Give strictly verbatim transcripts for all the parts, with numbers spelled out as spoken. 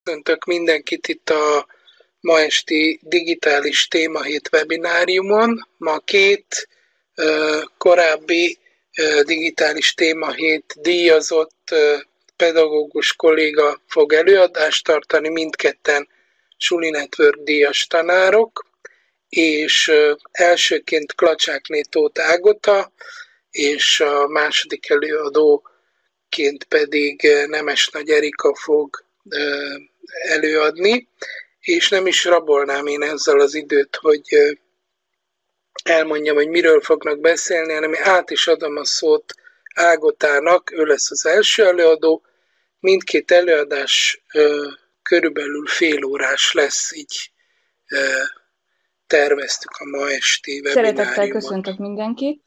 Köszöntök mindenkit itt a ma esti digitális témahét webináriumon. Ma két uh, korábbi uh, digitális témahét díjazott uh, pedagógus kolléga fog előadást tartani, mindketten Suli Network díjas tanárok, és uh, elsőként Klacsák Tóth Ágota, és a második előadóként pedig uh, Nemesnagy Erika fog uh, előadni, és nem is rabolnám én ezzel az időt, hogy elmondjam, hogy miről fognak beszélni, hanem át is adom a szót Ágotának, ő lesz az első előadó. Mindkét előadás körülbelül fél órás lesz, így terveztük a ma esti webináriumot. Szeretettel köszöntök mindenkit.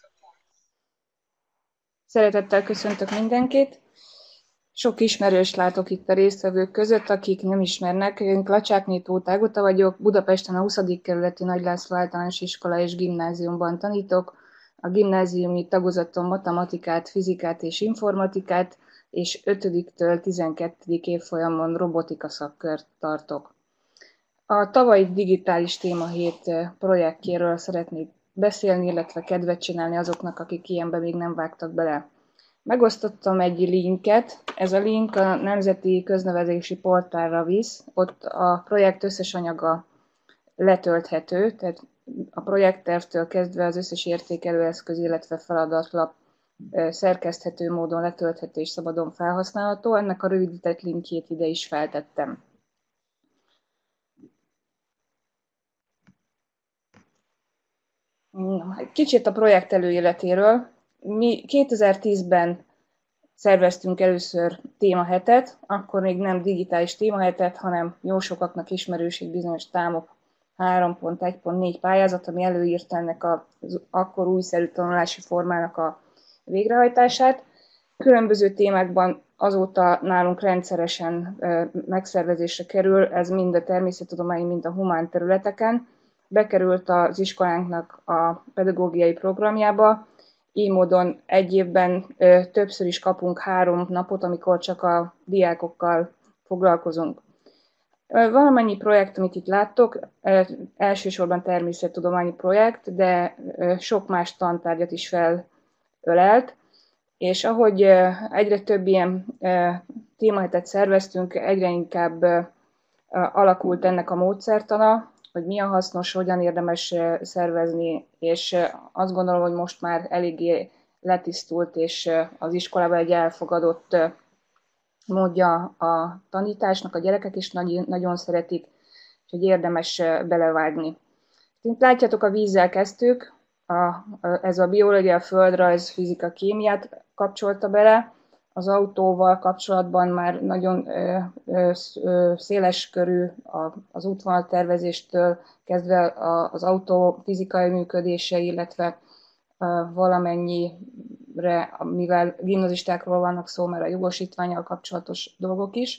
Szeretettel köszöntök mindenkit. Sok ismerős látok itt a résztvevők között, akik nem ismernek. Én Klacsák Tóth Ágota vagyok, Budapesten a huszadik kerületi Nagy László Általános Iskola és Gimnáziumban tanítok. A gimnáziumi tagozaton matematikát, fizikát és informatikát, és ötödiktől tizenkettedik évfolyamon robotika szakkört tartok. A tavalyi digitális témahét projektjéről szeretnék beszélni, illetve kedvet csinálni azoknak, akik ilyenbe még nem vágtak bele. Megosztottam egy linket, ez a link a Nemzeti Köznevezési Portálra visz, ott a projekt összes anyaga letölthető, tehát a projekttervtől kezdve az összes értékelőeszköz, illetve feladatlap szerkeszthető módon letölthető és szabadon felhasználható. Ennek a rövidített linkjét ide is feltettem. Kicsit a projekt előéletéről. Mi kétezer-tízben szerveztünk először témahetet, akkor még nem digitális témahetet, hanem jó sokaknak ismerős egy bizonyos támok három pont egy pont négy pályázat, ami előírta ennek az akkor újszerű tanulási formának a végrehajtását. Különböző témákban azóta nálunk rendszeresen megszervezésre kerül, ez mind a természettudományi, mind a humán területeken. Bekerült az iskolánknak a pedagógiai programjába, így módon egy évben ö, többször is kapunk három napot, amikor csak a diákokkal foglalkozunk. Ö, valamennyi projekt, amit itt láttok, ö, elsősorban természettudományi projekt, de ö, sok más tantárgyat is felölelt, és ahogy ö, egyre több ilyen ö, témahetet szerveztünk, egyre inkább ö, alakult ennek a módszertana, hogy mi a hasznos, hogyan érdemes szervezni, és azt gondolom, hogy most már eléggé letisztult, és az iskolában egy elfogadott módja a tanításnak, a gyerekek is nagyon szeretik, úgyhogy érdemes belevágni. Mint látjátok, a vízzel kezdtük, a, ez a biológia, földrajz, fizika, kémiát kapcsolta bele, az autóval kapcsolatban már nagyon ö, ö, ö, széles körű az útvonaltervezéstől kezdve az autó fizikai működése, illetve ö, valamennyire, mivel gimnazistákról vannak szó, mert a jogosítvánnyal kapcsolatos dolgok is.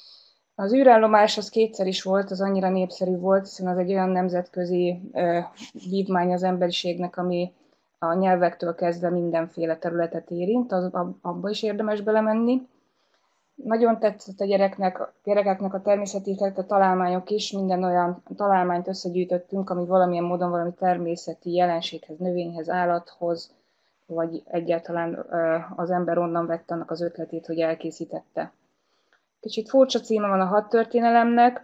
Az űrállomás az kétszer is volt, az annyira népszerű volt, hiszen az egy olyan nemzetközi ö, vívmány az emberiségnek, ami a nyelvektől kezdve mindenféle területet érint, az, abba is érdemes belemenni. Nagyon tetszett a gyereknek, a gyerekeknek a természeti, a találmányok is, minden olyan találmányt összegyűjtöttünk, ami valamilyen módon valami természeti jelenséghez, növényhez, állathoz, vagy egyáltalán az ember onnan vette annak az ötletét, hogy elkészítette. Kicsit furcsa címe van a hadtörténelemnek.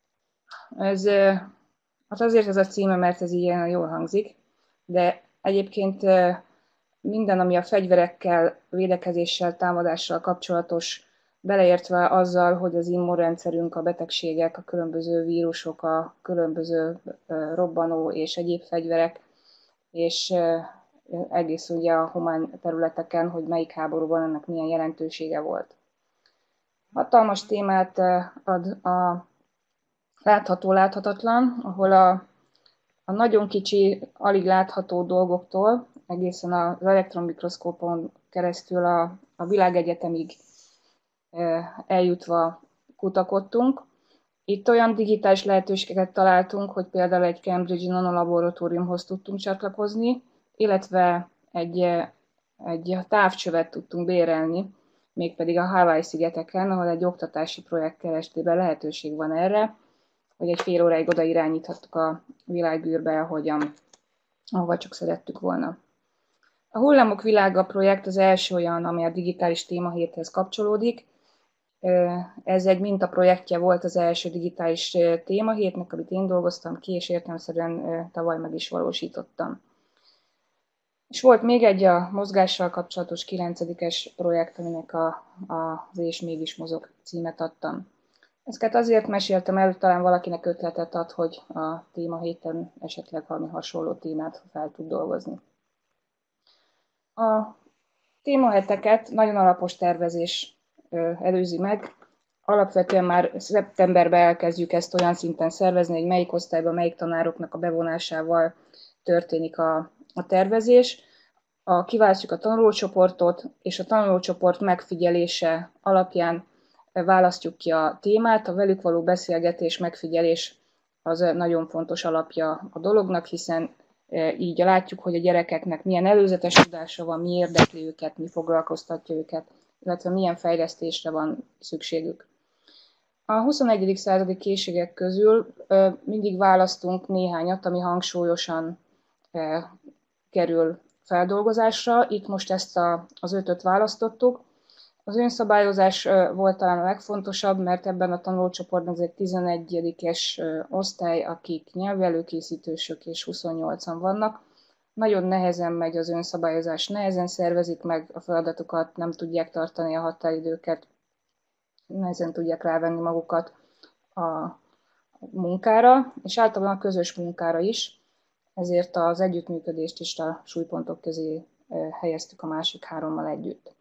Ez, hát azért ez a címe, mert ez ilyen jól hangzik, de egyébként minden, ami a fegyverekkel, védekezéssel, támadással kapcsolatos, beleértve azzal, hogy az immunrendszerünk, a betegségek, a különböző vírusok, a különböző robbanó és egyéb fegyverek, és egész ugye a humán területeken, hogy melyik háborúban ennek milyen jelentősége volt. Hatalmas témát ad a látható-láthatatlan, ahol a A nagyon kicsi, alig látható dolgoktól, egészen az elektronmikroszkópon keresztül a, a világegyetemig eljutva kutakodtunk. Itt olyan digitális lehetőségeket találtunk, hogy például egy Cambridge nanolaboratóriumhoz tudtunk csatlakozni, illetve egy, egy távcsövet tudtunk bérelni, mégpedig a Hawaii-szigeteken, ahol egy oktatási projekt keretében lehetőség van erre, hogy egy fél óráig oda irányíthattuk a világűrbe, ahogyan, ahova csak szerettük volna. A Hullámok világa projekt az első olyan, ami a digitális témahéthez kapcsolódik. Ez egy mintaprojektje volt az első digitális témahétnek, amit én dolgoztam ki, és értelemszerűen tavaly meg is valósítottam. És volt még egy a mozgással kapcsolatos kilencedikes projekt, aminek a, a, az És mégis mozog címet adtam. Ezeket azért meséltem el, hogy talán valakinek ötletet ad, hogy a témahéten esetleg valami hasonló témát fel tud dolgozni. A témaheteket nagyon alapos tervezés előzi meg. Alapvetően már szeptemberben elkezdjük ezt olyan szinten szervezni, hogy melyik osztályban, melyik tanároknak a bevonásával történik a, a tervezés. A, kiválasztjuk a tanulócsoportot, és a tanulócsoport megfigyelése alapján választjuk ki a témát. A velük való beszélgetés, megfigyelés az nagyon fontos alapja a dolognak, hiszen így látjuk, hogy a gyerekeknek milyen előzetes tudása van, mi érdekli őket, mi foglalkoztatja őket, illetve milyen fejlesztésre van szükségük. A huszonegyedik századi készségek közül mindig választunk néhányat, ami hangsúlyosan kerül feldolgozásra. Itt most ezt a, az ötöt választottuk. Az önszabályozás volt talán a legfontosabb, mert ebben a tanulócsoportban ez egy tizenegyedikes osztály, akik nyelvi előkészítősök, és huszonnyolcan vannak. Nagyon nehezen megy az önszabályozás, nehezen szervezik meg a feladatokat, nem tudják tartani a határidőket, nehezen tudják rávenni magukat a munkára, és általában a közös munkára is, ezért az együttműködést is a súlypontok közé helyeztük a másik hárommal együtt.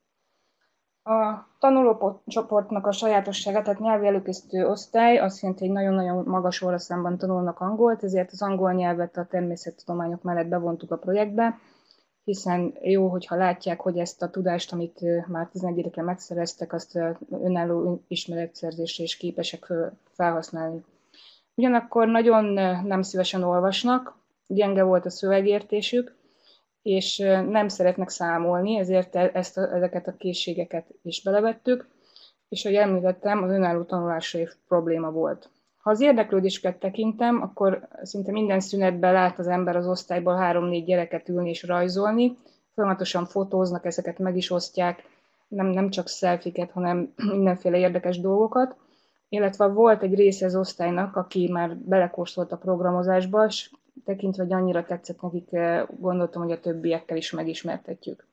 A tanulócsoportnak a sajátossága, tehát nyelvi előkészítő osztály, azt jelenti, hogy nagyon-nagyon magas óraszámban tanulnak angolt, ezért az angol nyelvet a természettudományok mellett bevontuk a projektbe, hiszen jó, hogyha látják, hogy ezt a tudást, amit már tizenegyedikre megszereztek, azt önálló ismeretszerzésre is képesek felhasználni. Ugyanakkor nagyon nem szívesen olvasnak, gyenge volt a szövegértésük, és nem szeretnek számolni, ezért ezt a, ezeket a készségeket is belevettük, és ahogy említettem, az önálló tanulásra is probléma volt. Ha az érdeklődésüket tekintem, akkor szinte minden szünetben lát az ember az osztályból három-négy gyereket ülni és rajzolni, folyamatosan fotóznak, ezeket meg is osztják, nem, nem csak szelfiket, hanem mindenféle érdekes dolgokat, illetve volt egy része az osztálynak, aki már belekóstolt a programozásba, és tekintve, hogy annyira tetszett nekik, gondoltam, hogy a többiekkel is megismertetjük.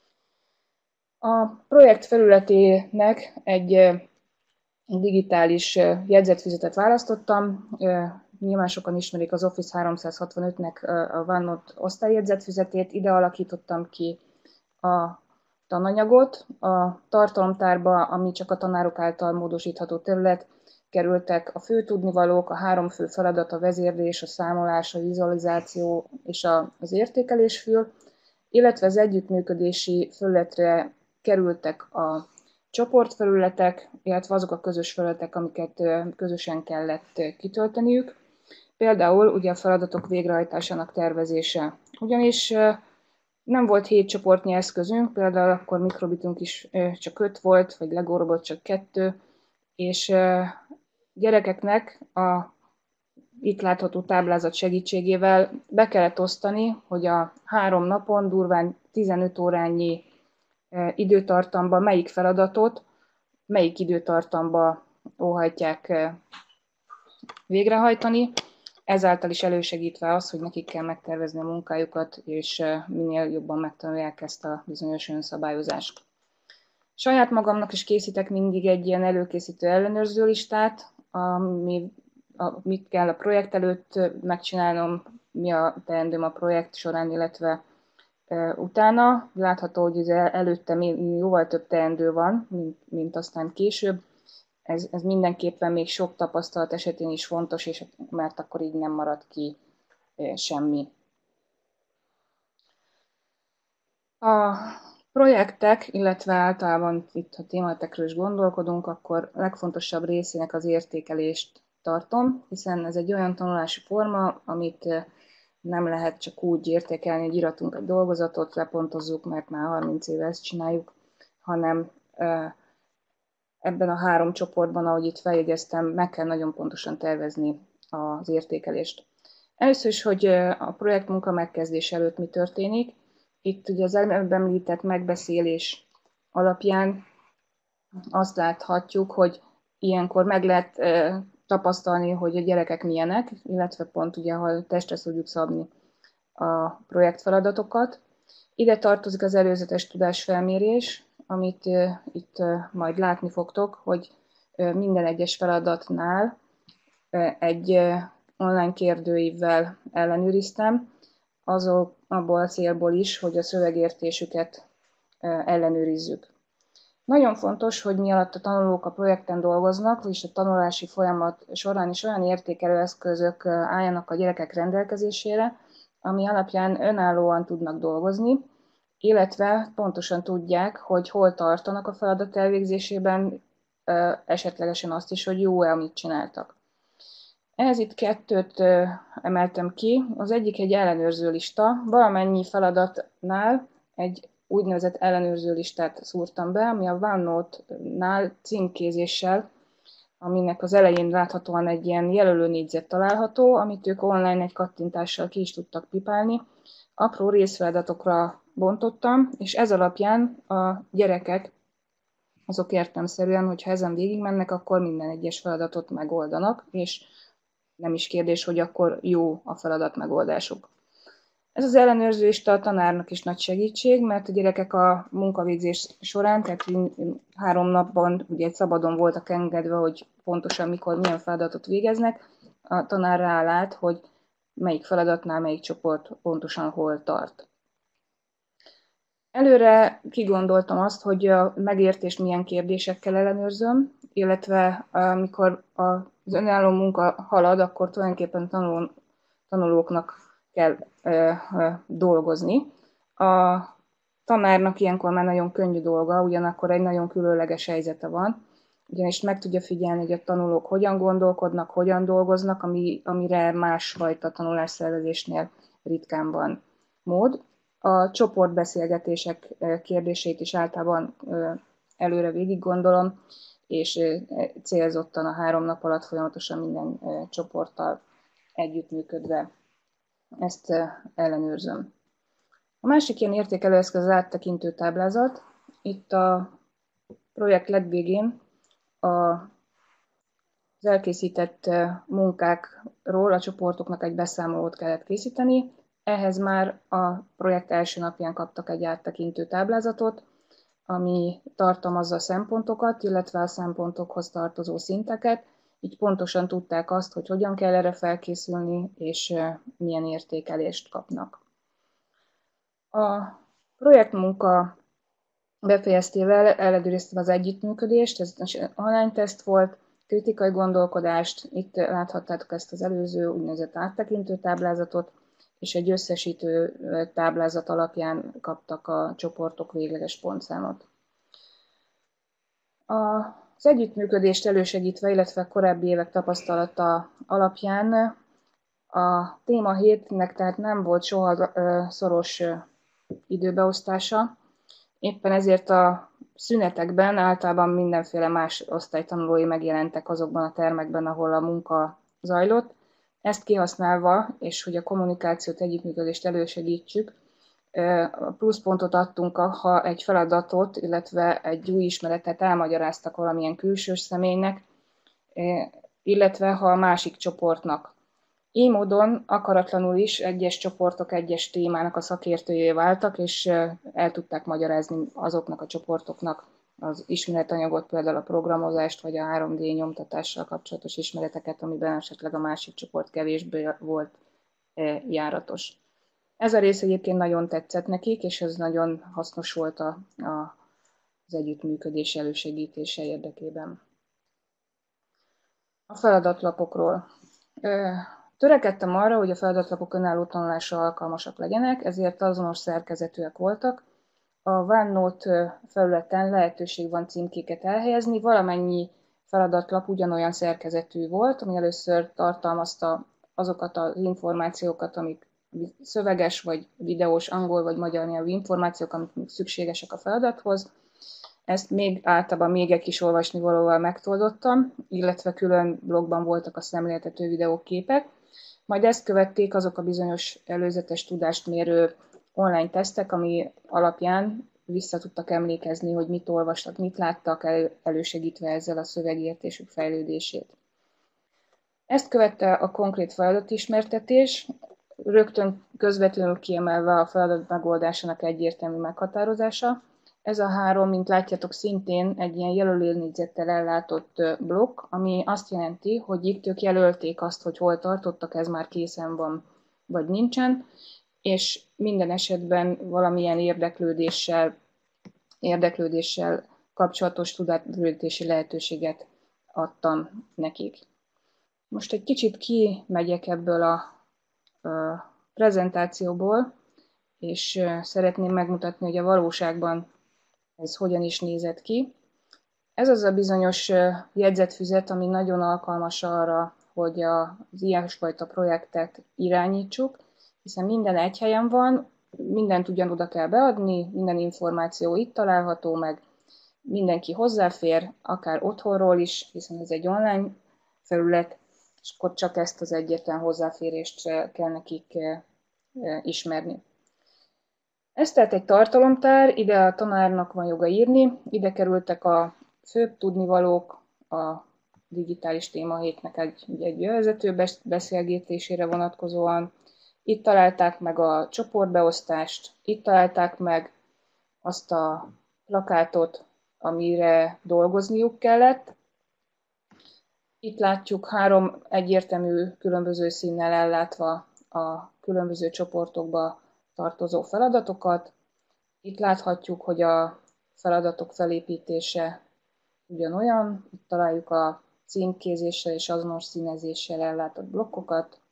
A projekt felületének egy digitális jegyzetfüzetet választottam. Nyilván sokan ismerik az Office háromszázhatvanötnek a OneNote osztályjegyzetfüzetét. Ide alakítottam ki a tananyagot. A tartalomtárba, ami csak a tanárok által módosítható terület, kerültek a fő tudnivalók, a három fő feladat, a vezérlés, a számolás, a vizualizáció és az értékelésfül, illetve az együttműködési felületre kerültek a csoportfelületek, illetve azok a közös felületek, amiket közösen kellett kitölteniük. Például ugye a feladatok végrehajtásának tervezése. Ugyanis nem volt hét csoportnyi eszközünk, például akkor mikrobitünk is csak öt volt, vagy Lego robot csak kettő, és gyerekeknek a itt látható táblázat segítségével be kellett osztani, hogy a három napon durván tizenöt órányi időtartamban melyik feladatot, melyik időtartamban óhajtják végrehajtani, ezáltal is elősegítve az, hogy nekik kell megtervezni a munkájukat, és minél jobban megtanulják ezt a bizonyos önszabályozást. Saját magamnak is készítek mindig egy ilyen előkészítő ellenőrző listát, ami, a, mit kell a projekt előtt megcsinálnom, mi a teendőm a projekt során, illetve e, utána. Látható, hogy előtte jóval több teendő van, mint, mint aztán később. Ez, ez mindenképpen még sok tapasztalat esetén is fontos, és mert akkor így nem marad ki e, semmi. A projektek, illetve általában itt a tématekről is gondolkodunk, akkor a legfontosabb részének az értékelést tartom, hiszen ez egy olyan tanulási forma, amit nem lehet csak úgy értékelni, hogy iratunk egy dolgozatot, lepontozzuk, mert már harminc éve ezt csináljuk, hanem ebben a három csoportban, ahogy itt feljegyeztem, meg kell nagyon pontosan tervezni az értékelést. Először is, hogy a projektmunka megkezdés előtt mi történik. Itt ugye az előbb említett megbeszélés alapján azt láthatjuk, hogy ilyenkor meg lehet tapasztalni, hogy a gyerekek milyenek, illetve pont ugye, ha testre tudjuk szabni a projektfeladatokat. Ide tartozik az előzetes tudásfelmérés, amit itt majd látni fogtok, hogy minden egyes feladatnál egy online kérdőívvel ellenőriztem, azok abból a célból is, hogy a szövegértésüket ellenőrizzük. Nagyon fontos, hogy mi alatt a tanulók a projekten dolgoznak, vagyis a tanulási folyamat során is olyan értékelő eszközök álljanak a gyerekek rendelkezésére, ami alapján önállóan tudnak dolgozni, illetve pontosan tudják, hogy hol tartanak a feladat elvégzésében, esetlegesen azt is, hogy jó-e, amit csináltak. Ehhez itt kettőt emeltem ki. Az egyik egy ellenőrző lista. Valamennyi feladatnál egy úgynevezett ellenőrző listát szúrtam be, ami a OneNote-nál címkézéssel, aminek az elején láthatóan egy ilyen jelölő négyzet található, amit ők online egy kattintással ki is tudtak pipálni. Apró részfeladatokra bontottam, és ez alapján a gyerekek azok értelemszerűen, hogyha ezen végigmennek, akkor minden egyes feladatot megoldanak, és nem is kérdés, hogy akkor jó a feladat megoldásuk. Ez az ellenőrző lista a tanárnak is nagy segítség, mert a gyerekek a munkavégzés során, tehát három napban ugye szabadon voltak engedve, hogy pontosan mikor milyen feladatot végeznek, a tanár rálát, hogy melyik feladatnál melyik csoport pontosan hol tart. Előre kigondoltam azt, hogy a megértést milyen kérdésekkel ellenőrzöm, illetve amikor az önálló munka halad, akkor tulajdonképpen tanuló, tanulóknak kell ö, ö, dolgozni. A tanárnak ilyenkor már nagyon könnyű dolga, ugyanakkor egy nagyon különleges helyzete van, ugyanis meg tudja figyelni, hogy a tanulók hogyan gondolkodnak, hogyan dolgoznak, ami, amire másfajta tanulásszervezésnél ritkán van mód. A csoportbeszélgetések kérdését is általában előre végig gondolom, és célzottan a három nap alatt folyamatosan minden csoporttal együttműködve ezt ellenőrzöm. A másik ilyen értékelőeszköz az áttekintő táblázat. Itt a projekt legvégén az elkészített munkákról a csoportoknak egy beszámolót kellett készíteni. Ehhez már a projekt első napján kaptak egy áttekintő táblázatot, ami tartalmazza a szempontokat, illetve a szempontokhoz tartozó szinteket, így pontosan tudták azt, hogy hogyan kell erre felkészülni, és milyen értékelést kapnak. A projektmunka befejeztével ellenőriztem az együttműködést, ez online teszt volt, kritikai gondolkodást, itt láthattátok ezt az előző úgynevezett áttekintő táblázatot, és egy összesítő táblázat alapján kaptak a csoportok végleges pontszámot. Az együttműködést elősegítve, illetve korábbi évek tapasztalata alapján a téma hétnek tehát nem volt soha szoros időbeosztása, éppen ezért a szünetekben általában mindenféle más osztálytanulói megjelentek azokban a termekben, ahol a munka zajlott. Ezt kihasználva, és hogy a kommunikációt, együttműködést elősegítsük, pluszpontot adtunk, ha egy feladatot, illetve egy új ismeretet elmagyaráztak valamilyen külsős személynek, illetve ha a másik csoportnak. Így módon akaratlanul is egyes csoportok egyes témának a szakértőjé váltak, és el tudták magyarázni azoknak a csoportoknak az ismeretanyagot, például a programozást, vagy a három dé nyomtatással kapcsolatos ismereteket, amiben esetleg a másik csoport kevésbé volt járatos. Ez a rész egyébként nagyon tetszett nekik, és ez nagyon hasznos volt a, a, az együttműködés elősegítése érdekében. A feladatlapokról. Törekedtem arra, hogy a feladatlapok önálló tanulásra alkalmasak legyenek, ezért azonos szerkezetűek voltak. A OneNote felületen lehetőség van címkéket elhelyezni, valamennyi feladatlap ugyanolyan szerkezetű volt, ami először tartalmazta azokat az információkat, amik szöveges vagy videós, angol vagy magyar nyelvű információk, amik szükségesek a feladathoz. Ezt még általában még egy kis olvasnivalóval megtoldottam, illetve külön blogban voltak a szemléltető videók, képek. Majd ezt követték azok a bizonyos előzetes tudást mérő online tesztek, ami alapján vissza tudtak emlékezni, hogy mit olvastak, mit láttak, elősegítve ezzel a szövegértésük fejlődését. Ezt követte a konkrét feladatismertetés, rögtön közvetlenül kiemelve a feladat megoldásának egyértelmű meghatározása. Ez a három, mint látjátok, szintén egy ilyen jelölőnégyzettel ellátott blokk, ami azt jelenti, hogy itt ők jelölték azt, hogy hol tartottak, ez már készen van, vagy nincsen, és minden esetben valamilyen érdeklődéssel, érdeklődéssel kapcsolatos tudatbővítési lehetőséget adtam nekik. Most egy kicsit kimegyek ebből a, a prezentációból, és szeretném megmutatni, hogy a valóságban ez hogyan is nézett ki. Ez az a bizonyos jegyzetfüzet, ami nagyon alkalmas arra, hogy az ilyesfajta projektet irányítsuk, hiszen minden egy helyen van, mindent ugyanoda kell beadni, minden információ itt található meg, mindenki hozzáfér, akár otthonról is, hiszen ez egy online felület, és akkor csak ezt az egyetlen hozzáférést kell nekik ismerni. Ez tehát egy tartalomtár, ide a tanárnak van joga írni, ide kerültek a főbb tudnivalók, a digitális témahétnek egy, egy vezető beszélgetésére vonatkozóan. Itt találták meg a csoportbeosztást, itt találták meg azt a plakátot, amire dolgozniuk kellett. Itt látjuk három egyértelmű különböző színnel ellátva a különböző csoportokba tartozó feladatokat. Itt láthatjuk, hogy a feladatok felépítése ugyanolyan. Itt találjuk a címkézéssel és azonos színezéssel ellátott blokkokat.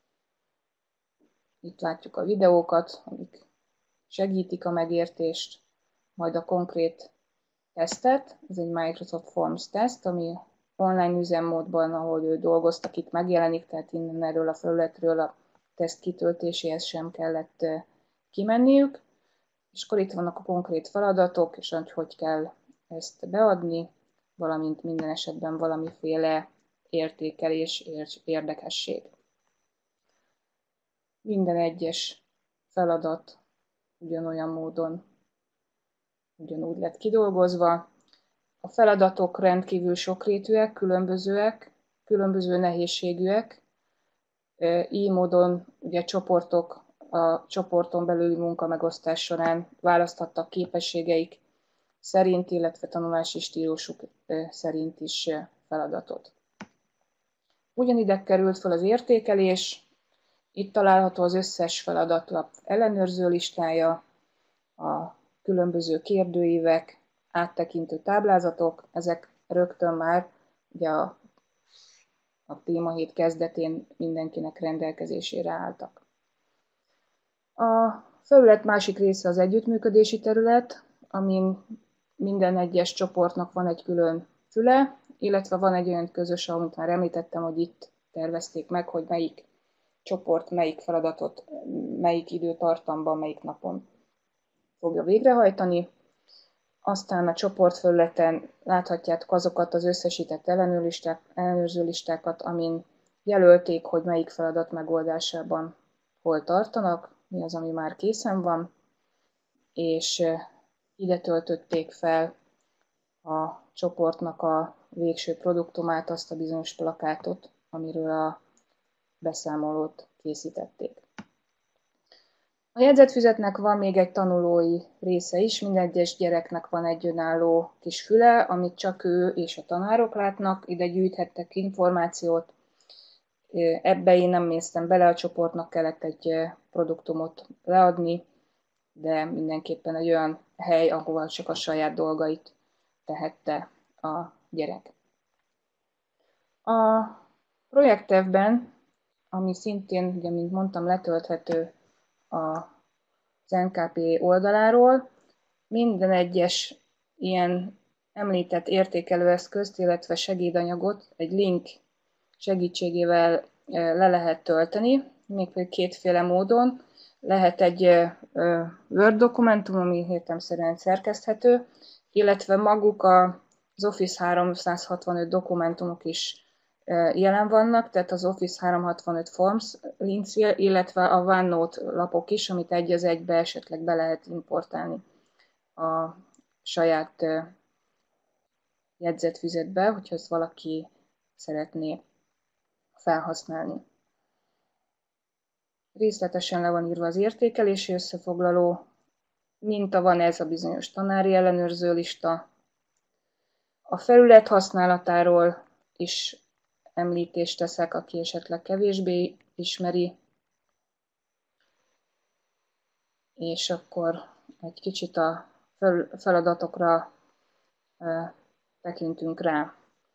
Itt látjuk a videókat, amik segítik a megértést, majd a konkrét tesztet. Ez egy Microsoft Forms teszt, ami online üzemmódban, ahol ő dolgoztak, itt megjelenik, tehát innen erről a felületről a teszt kitöltéséhez sem kellett kimenniük. És akkor itt vannak a konkrét feladatok, és hogy hogy kell ezt beadni, valamint minden esetben valamiféle értékelés, érdekesség. Minden egyes feladat ugyanolyan módon ugyanúgy lett kidolgozva. A feladatok rendkívül sokrétűek, különbözőek, különböző nehézségűek. Így módon ugye csoportok a csoporton belüli munkamegosztás során választhattak képességeik szerint, illetve tanulási stílusuk szerint is feladatot. Ugyanide került fel az értékelés, itt található az összes feladatlap ellenőrző listája, a különböző kérdőívek, áttekintő táblázatok, ezek rögtön már ugye a, a témahét kezdetén mindenkinek rendelkezésére álltak. A felület másik része az együttműködési terület, amin minden egyes csoportnak van egy külön füle, illetve van egy olyan közös, amit már említettem, hogy itt tervezték meg, hogy melyik csoport melyik feladatot, melyik időtartamban, melyik napon fogja végrehajtani. Aztán a csoportfelületen láthatjátok azokat az összesített ellenőrző listákat, amin jelölték, hogy melyik feladat megoldásában hol tartanak, mi az, ami már készen van, és ide töltötték fel a csoportnak a végső produktumát, azt a bizonyos plakátot, amiről a beszámolót készítették. A jegyzetfüzetnek van még egy tanulói része is, minden egyes gyereknek van egy önálló kis füle, amit csak ő és a tanárok látnak, ide gyűjthettek információt. Ebbe én nem néztem bele, a csoportnak kellett egy produktumot leadni, de mindenképpen egy olyan hely, ahol csak a saját dolgait tehette a gyerek. A projekttervben, ami szintén, ugye, mint mondtam, letölthető az en ká pé oldaláról, minden egyes ilyen említett értékelőeszközt, illetve segédanyagot egy link segítségével le lehet tölteni, mégpedig kétféle módon. Lehet egy Word dokumentum, ami értelemszerűen szerkeszthető, illetve maguk az Office háromszázhatvanöt dokumentumok is jelen vannak, tehát az Office háromszázhatvanöt Forms links, illetve a OneNote lapok is, amit egy az egybe esetleg be lehet importálni a saját jegyzetfüzetbe, hogyha ezt valaki szeretné felhasználni. Részletesen le van írva az értékelési összefoglaló, minta van ez a bizonyos tanári ellenőrző lista. A felület használatáról is említést teszek, aki esetleg kevésbé ismeri. És akkor egy kicsit a feladatokra tekintünk rá.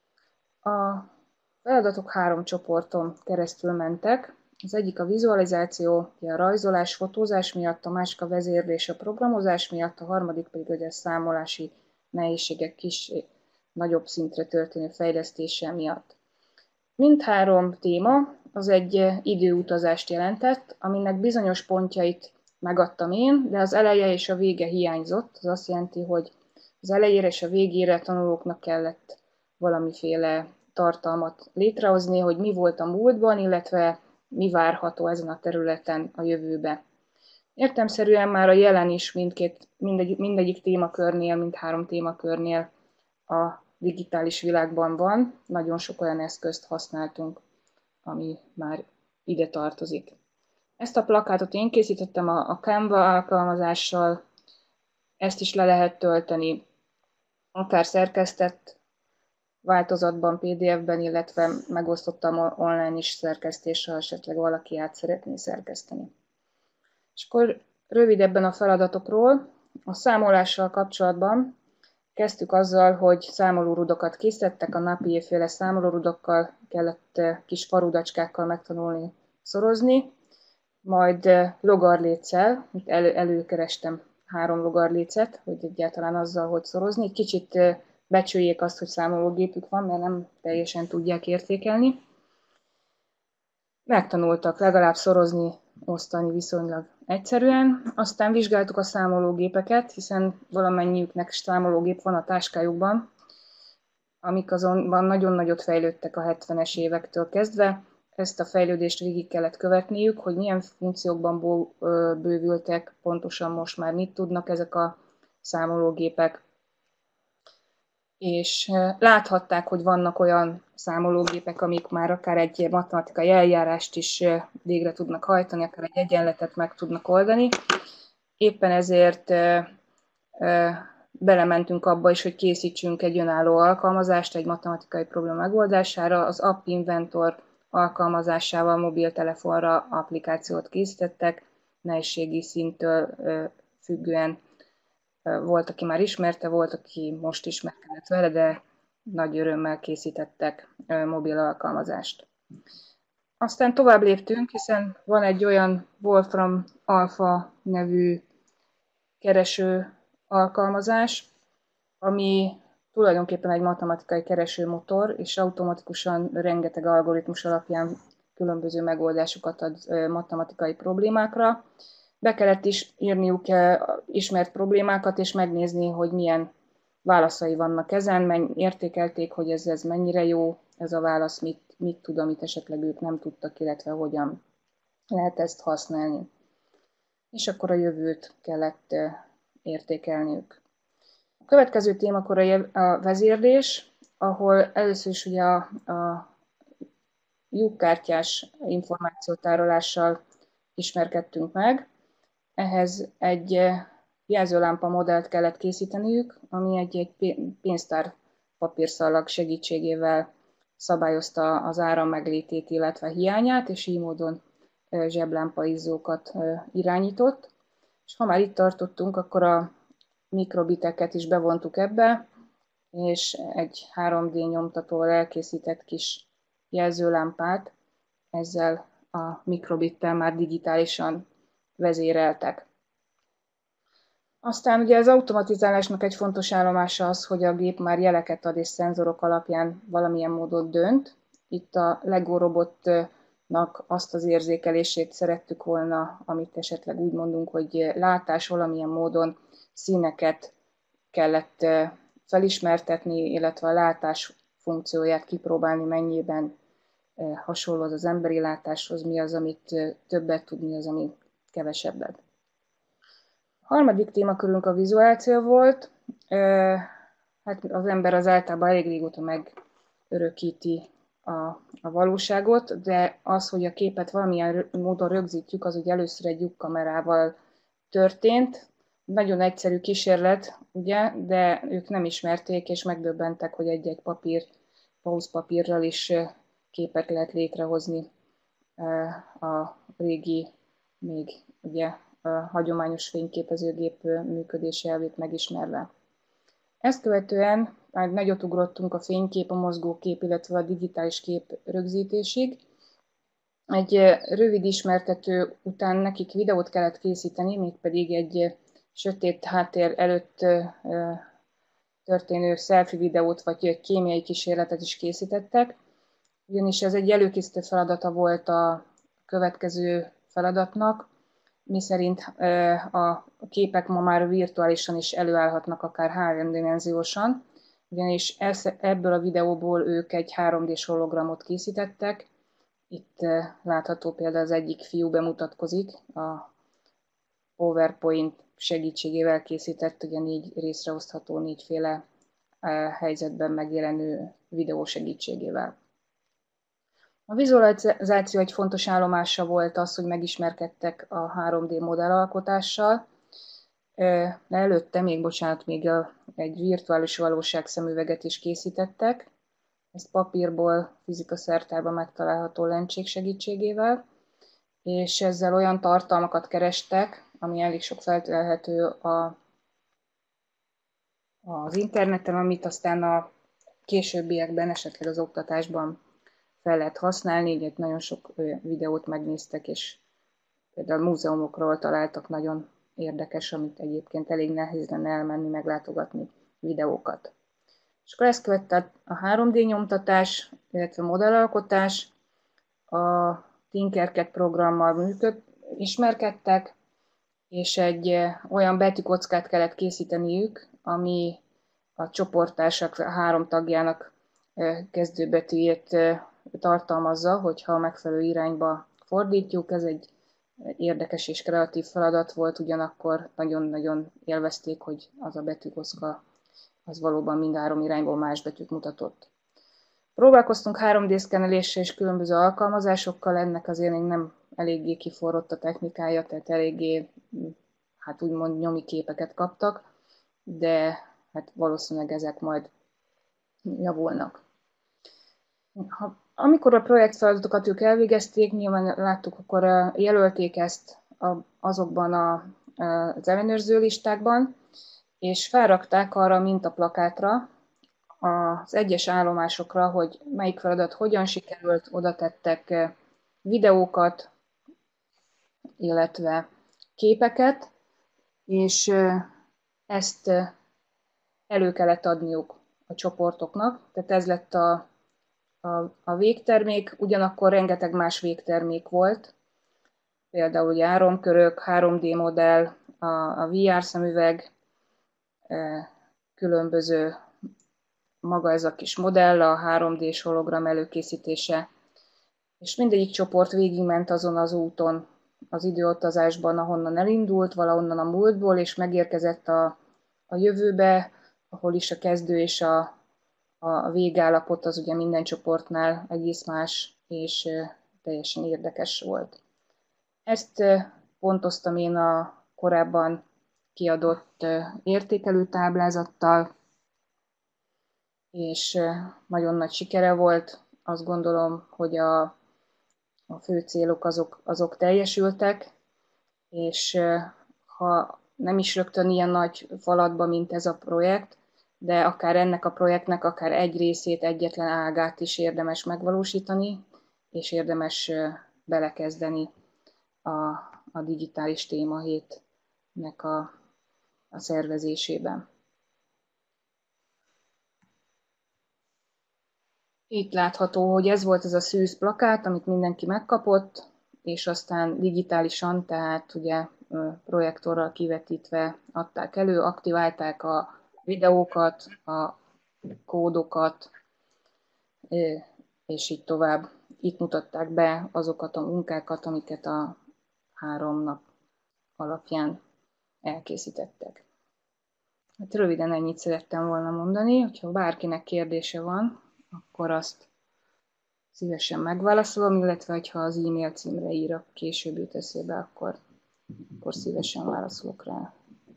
A feladatok három csoporton keresztül mentek. Az egyik a vizualizáció, a rajzolás, fotózás miatt, a másik a vezérlés, a programozás miatt, a harmadik pedig a számolási nehézségek kis, nagyobb szintre történő fejlesztése miatt. Mindhárom téma az egy időutazást jelentett, aminek bizonyos pontjait megadtam én, de az eleje és a vége hiányzott. Az azt jelenti, hogy az elejére és a végére tanulóknak kellett valamiféle tartalmat létrehozni, hogy mi volt a múltban, illetve mi várható ezen a területen a jövőbe. Értelemszerűen már a jelen is mindkét, mindegy, mindegyik témakörnél, mindhárom témakörnél a digitális világban van. Nagyon sok olyan eszközt használtunk, ami már ide tartozik. Ezt a plakátot én készítettem a, a Canva alkalmazással, ezt is le lehet tölteni, akár szerkesztett változatban, pé dé ef-ben, illetve megosztottam online is szerkesztéssel, ha esetleg valaki át szeretné szerkeszteni. És akkor rövidebben a feladatokról. A számolással kapcsolatban kezdtük azzal, hogy számolórudakat készítettek, a napi-éjféle számolórudakkal kellett kis farudacskákkal megtanulni szorozni, majd logarléccel, itt elő, előkerestem három logarlécet, hogy egyáltalán azzal, hogy szorozni. Egy kicsit becsüljék azt, hogy számológépük van, mert nem teljesen tudják értékelni. Megtanultak legalább szorozni, osztani viszonylag egyszerűen. Aztán vizsgáltuk a számológépeket, hiszen valamennyiüknek számológép van a táskájukban, amik azonban nagyon nagyot fejlődtek a hetvenes évektől kezdve. Ezt a fejlődést végig kellett követniük, hogy milyen funkciókban bővültek, pontosan most már mit tudnak ezek a számológépek. És láthatták, hogy vannak olyan számológépek, amik már akár egy matematikai eljárást is végre tudnak hajtani, akár egy egyenletet meg tudnak oldani. Éppen ezért belementünk abba is, hogy készítsünk egy önálló alkalmazást egy matematikai probléma megoldására. Az App Inventor alkalmazásával mobiltelefonra applikációt készítettek, nehézségi szinttől függően. Volt, aki már ismerte, volt, aki most ismerkedett vele, de nagy örömmel készítettek mobil alkalmazást. Aztán tovább léptünk, hiszen van egy olyan Wolfram Alpha nevű kereső alkalmazás, ami tulajdonképpen egy matematikai keresőmotor, és automatikusan rengeteg algoritmus alapján különböző megoldásokat ad matematikai problémákra. Be kellett is írniuk ismert problémákat, és megnézni, hogy milyen válaszai vannak ezen, értékelték, hogy ez, ez mennyire jó, ez a válasz mit, mit tud, amit esetleg ők nem tudtak, illetve hogyan lehet ezt használni. És akkor a jövőt kellett értékelniük. A következő témakor a vezérlés, ahol először is ugye a, a lyukkártyás információtárolással ismerkedtünk meg. Ehhez egy jelzőlámpa modellt kellett készíteniük, ami egy, egy pénztár papírszalag segítségével szabályozta az áram meglétét, illetve hiányát, és így módon zseblámpa izzókat irányított. És ha már itt tartottunk, akkor a mikrobiteket is bevontuk ebbe, és egy három dé nyomtatóval elkészített kis jelzőlámpát ezzel a mikrobittel már digitálisan vezéreltek. Aztán ugye az automatizálásnak egy fontos állomása az, hogy a gép már jeleket ad és szenzorok alapján valamilyen módon dönt. Itt a Lego robotnak azt az érzékelését szerettük volna, amit esetleg úgy mondunk, hogy látás valamilyen módon színeket kellett felismertetni, illetve a látás funkcióját kipróbálni, mennyiben hasonló az az emberi látáshoz, mi az, amit többet tud, mi az, ami kevesebbet. A harmadik témakörünk a vizuáció volt. Hát az ember az általában elég régóta megörökíti a, a valóságot, de az, hogy a képet valamilyen módon rögzítjük, az ugye először egy lyukkamerával történt. Nagyon egyszerű kísérlet, ugye, de ők nem ismerték, és megdöbbentek, hogy egy-egy papír, pauszpapírral is képet lehet létrehozni a régi, még ugye a hagyományos fényképezőgép működési elvét megismerve. Ezt követően már nagyot ugrottunk a fénykép, a mozgókép, illetve a digitális kép rögzítésig. Egy rövid ismertető után nekik videót kellett készíteni, mégpedig egy sötét háttér előtt történő selfie videót, vagy kémiai kísérletet is készítettek, ugyanis ez egy előkészítő feladata volt a következő feladatnak, miszerint a képek ma már virtuálisan is előállhatnak, akár háromdimenziósan, ugyanis ebből a videóból ők egy három dés hologramot készítettek. Itt látható például az egyik fiú bemutatkozik, a PowerPoint segítségével készített, ugye négy részre osztható, négyféle helyzetben megjelenő videó segítségével. A vizualizáció egy fontos állomása volt az, hogy megismerkedtek a három dé modellalkotással. De előtte még, bocsánat, még egy virtuális valóság szemüveget is készítettek. Ezt papírból, fizikaszertárban megtalálható lencsék segítségével, és ezzel olyan tartalmakat kerestek, ami elég sok feltölthető a, az interneten, amit aztán a későbbiekben, esetleg az oktatásban fel lehet használni, így nagyon sok videót megnéztek, és például múzeumokról találtak nagyon érdekes, amit egyébként elég nehéz lenne elmenni, meglátogatni videókat. És akkor ezt követte a három dé nyomtatás, illetve modellalkotás, a Tinkercad programmal működ, ismerkedtek, és egy olyan betűkockát kellett készíteniük, ami a csoporttársak három tagjának kezdőbetűjét tartalmazza, hogyha megfelelő irányba fordítjuk. Ez egy érdekes és kreatív feladat volt, ugyanakkor nagyon-nagyon élvezték, hogy az a betűkocka az valóban mindhárom irányból más betűt mutatott. Próbálkoztunk három dé szkenneléssel és különböző alkalmazásokkal, ennek azért még nem eléggé kiforrott a technikája, tehát eléggé, hát úgymond nyomi képeket kaptak, de hát valószínűleg ezek majd javulnak. Ha, amikor a projektfeladatokat ők elvégezték, nyilván láttuk, akkor jelölték ezt azokban a, az ellenőrző listákban, és felrakták arra a mintaplakátra, az egyes állomásokra, hogy melyik feladat hogyan sikerült, oda tettek videókat, illetve képeket, és ezt elő kellett adniuk a csoportoknak, tehát ez lett a, a, a végtermék, ugyanakkor rengeteg más végtermék volt, például ugye áramkörök, három dé modell, a, a vé er szemüveg, különböző maga ez a kis modell, a három dés hologram előkészítése, és mindegyik csoport végigment azon az úton, az időutazásban, ahonnan elindult, valahonnan a múltból, és megérkezett a, a jövőbe, ahol is a kezdő és a, a végállapot az ugye minden csoportnál egész más, és teljesen érdekes volt. Ezt pontoztam én a korábban kiadott értékelő táblázattal, és nagyon nagy sikere volt. Azt gondolom, hogy a, a fő célok azok, azok teljesültek, és ha nem is rögtön ilyen nagy falatba, mint ez a projekt, de akár ennek a projektnek, akár egy részét, egyetlen ágát is érdemes megvalósítani, és érdemes belekezdeni a, a digitális témahétnek a, a szervezésében. Itt látható, hogy ez volt ez a szűz plakát, amit mindenki megkapott, és aztán digitálisan, tehát ugye projektorral kivetítve adták elő, aktiválták a videókat, a kódokat, és így tovább. Itt mutatták be azokat a munkákat, amiket a három nap alapján elkészítettek. Hát röviden ennyit szerettem volna mondani, hogyha bárkinek kérdése van, akkor azt szívesen megválaszolom, illetve ha az e-mail címre írok, később jut eszébe, akkor, akkor szívesen válaszolok rá.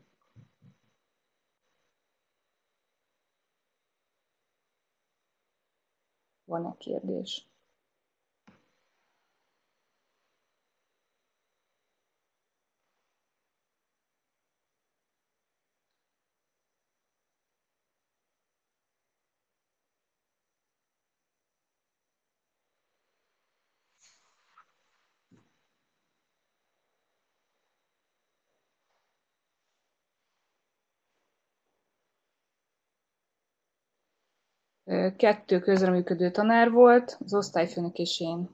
Van-e kérdés? Kettő közreműködő tanár volt, az osztályfőnök és én.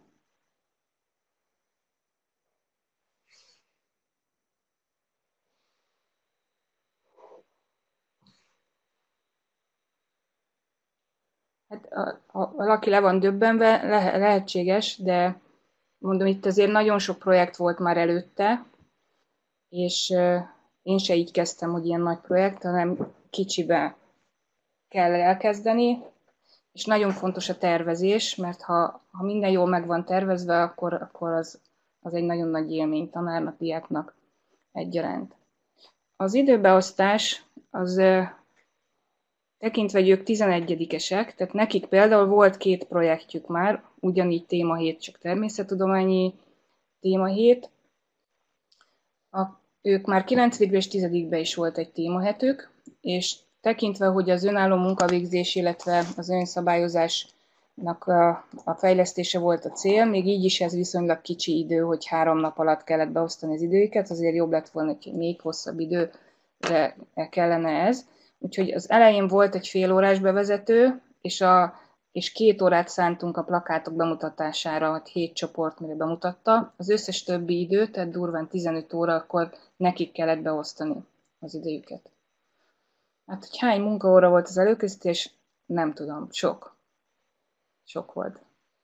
Hát, ha valaki le van döbbenve, le, lehetséges, de mondom, itt azért nagyon sok projekt volt már előtte, és én se így kezdtem, hogy ilyen nagy projekt, hanem kicsibe kell elkezdeni, és nagyon fontos a tervezés, mert ha, ha minden jól meg van tervezve, akkor, akkor az, az egy nagyon nagy élmény tanárnak, diáknak egyaránt. Az időbeosztás az tekintve, hogy ők tizenegyedikesek, tehát nekik például volt két projektjük már, ugyanígy témahét, csak természettudományi témahét. A, ők már kilencedikben és tizedikben is volt egy témahetük, és tekintve, hogy az önálló munkavégzés, illetve az önszabályozásnak a, a fejlesztése volt a cél, még így is ez viszonylag kicsi idő, hogy három nap alatt kellett beosztani az időiket, azért jobb lett volna, hogy még hosszabb időre kellene ez. Úgyhogy az elején volt egy fél órás bevezető, és, a, és két órát szántunk a plakátok bemutatására, hogy hét csoport mire bemutatta. Az összes többi időt, tehát durván tizenöt óra, akkor nekik kellett beosztani az idejüket. Hát, hogy hány munkaóra volt az előkészítés, nem tudom, sok. Sok volt.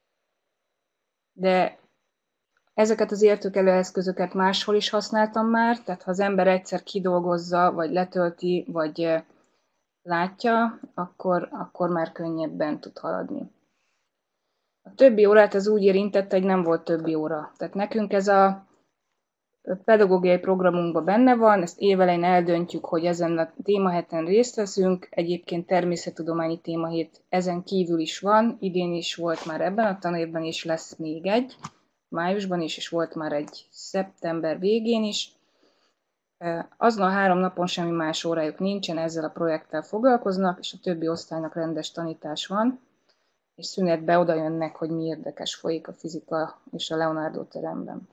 De ezeket az értékelő eszközöket máshol is használtam már, tehát ha az ember egyszer kidolgozza, vagy letölti, vagy látja, akkor, akkor már könnyebben tud haladni. A többi órát az úgy érintette, hogy nem volt többi óra. Tehát nekünk ez a pedagógiai programunkban benne van, ezt évelején eldöntjük, hogy ezen a témaheten részt veszünk, egyébként természettudományi témahét ezen kívül is van, idén is volt már ebben a tanévben, és lesz még egy, májusban is, és volt már egy szeptember végén is. Azon a három napon semmi más órájuk nincsen, ezzel a projekttel foglalkoznak, és a többi osztálynak rendes tanítás van, és szünetbe oda jönnek, hogy mi érdekes folyik a fizika és a Leonardo teremben.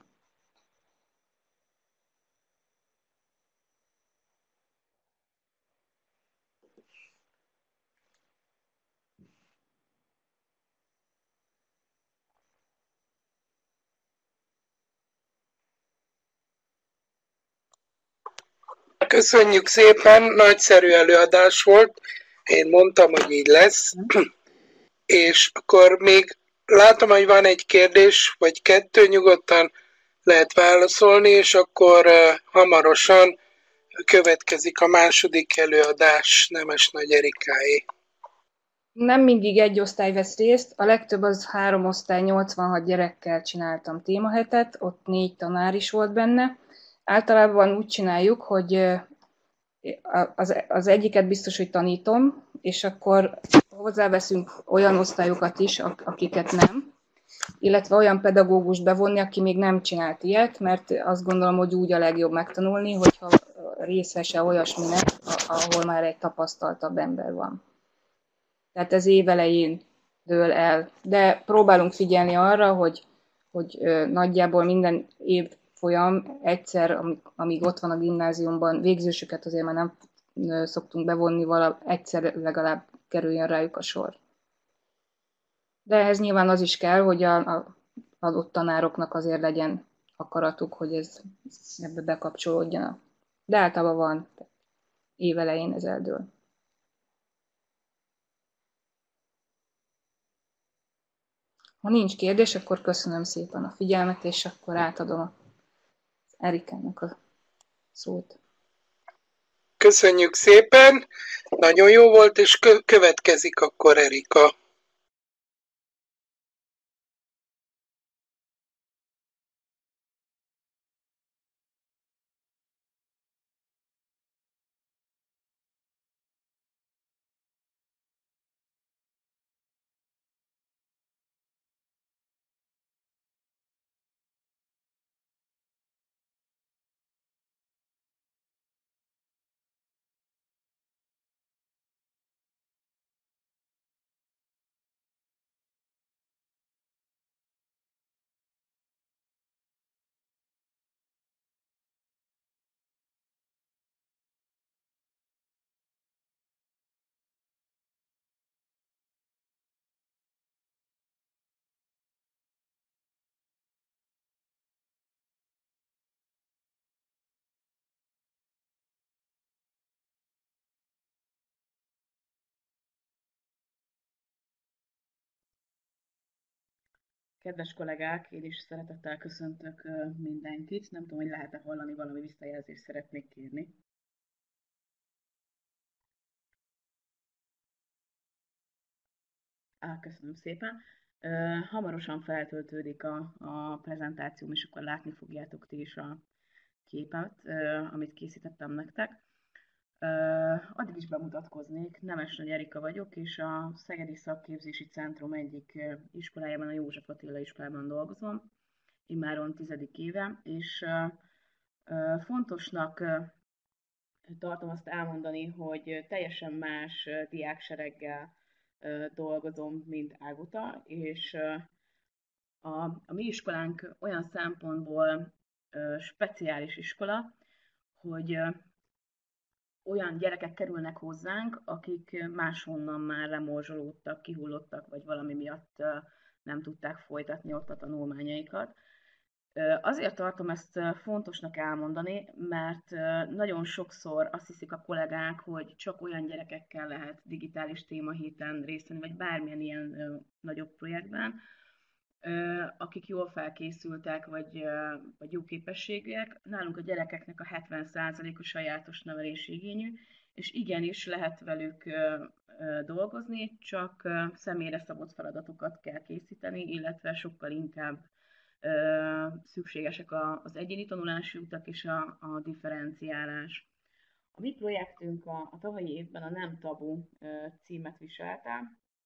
Köszönjük szépen, nagyszerű előadás volt. Én mondtam, hogy így lesz. És akkor még látom, hogy van egy kérdés, vagy kettő, nyugodtan lehet válaszolni, és akkor uh, hamarosan következik a második előadás, Nemes Nagy Erikáé. Nem mindig egy osztály vesz részt, a legtöbb az három osztály, nyolcvanhat gyerekkel csináltam témahetet, ott négy tanár is volt benne. Általában úgy csináljuk, hogy az, az egyiket biztos, hogy tanítom, és akkor hozzáveszünk olyan osztályokat is, akiket nem, illetve olyan pedagógust bevonni, aki még nem csinált ilyet, mert azt gondolom, hogy úgy a legjobb megtanulni, hogyha részese olyasminek, ahol már egy tapasztaltabb ember van. Tehát ez évelején dől el. De próbálunk figyelni arra, hogy, hogy nagyjából minden év folyam egyszer, amíg ott van a gimnáziumban, végzősöket azért már nem szoktunk bevonni, vala egyszer legalább kerüljön rájuk a sor. De ehhez nyilván az is kell, hogy a, a adott tanároknak azért legyen akaratuk, hogy ez ebbe bekapcsolódjanak. De általában van, évelején ez eldől. Ha nincs kérdés, akkor köszönöm szépen a figyelmet, és akkor átadom a Erikának a szót. Köszönjük szépen, nagyon jó volt, és kö- következik akkor Erika. Kedves kollégák, én is szeretettel köszöntök mindenkit. Nem tudom, hogy lehet-e hallani, valami visszajelzést szeretnék kérni. Á, köszönöm szépen. Hamarosan feltöltődik a, a prezentációm, és akkor látni fogjátok ti is a képet, amit készítettem nektek. Addig is bemutatkoznék. Nemesnagy Erika vagyok, és a Szegedi Szakképzési Centrum egyik iskolájában, a József Attila iskolában dolgozom, immáron tizedik éve, és fontosnak tartom azt elmondani, hogy teljesen más diáksereggel dolgozom, mint Ágota, és a, a mi iskolánk olyan szempontból speciális iskola, hogy olyan gyerekek kerülnek hozzánk, akik máshonnan már lemorzsolódtak, kihullottak, vagy valami miatt nem tudták folytatni ott a tanulmányaikat. Azért tartom ezt fontosnak elmondani, mert nagyon sokszor azt hiszik a kollégák, hogy csak olyan gyerekekkel lehet digitális témahéten részt venni, vagy bármilyen ilyen nagyobb projektben, akik jól felkészültek, vagy, vagy jó képességűek. Nálunk a gyerekeknek a hetven százaléka sajátos nevelési igényű, és igenis lehet velük dolgozni, csak személyre szabott feladatokat kell készíteni, illetve sokkal inkább szükségesek az egyéni tanulási utak és a, a differenciálás. A mi projektünk a, a tavalyi évben a Nem Tabu címet viselte.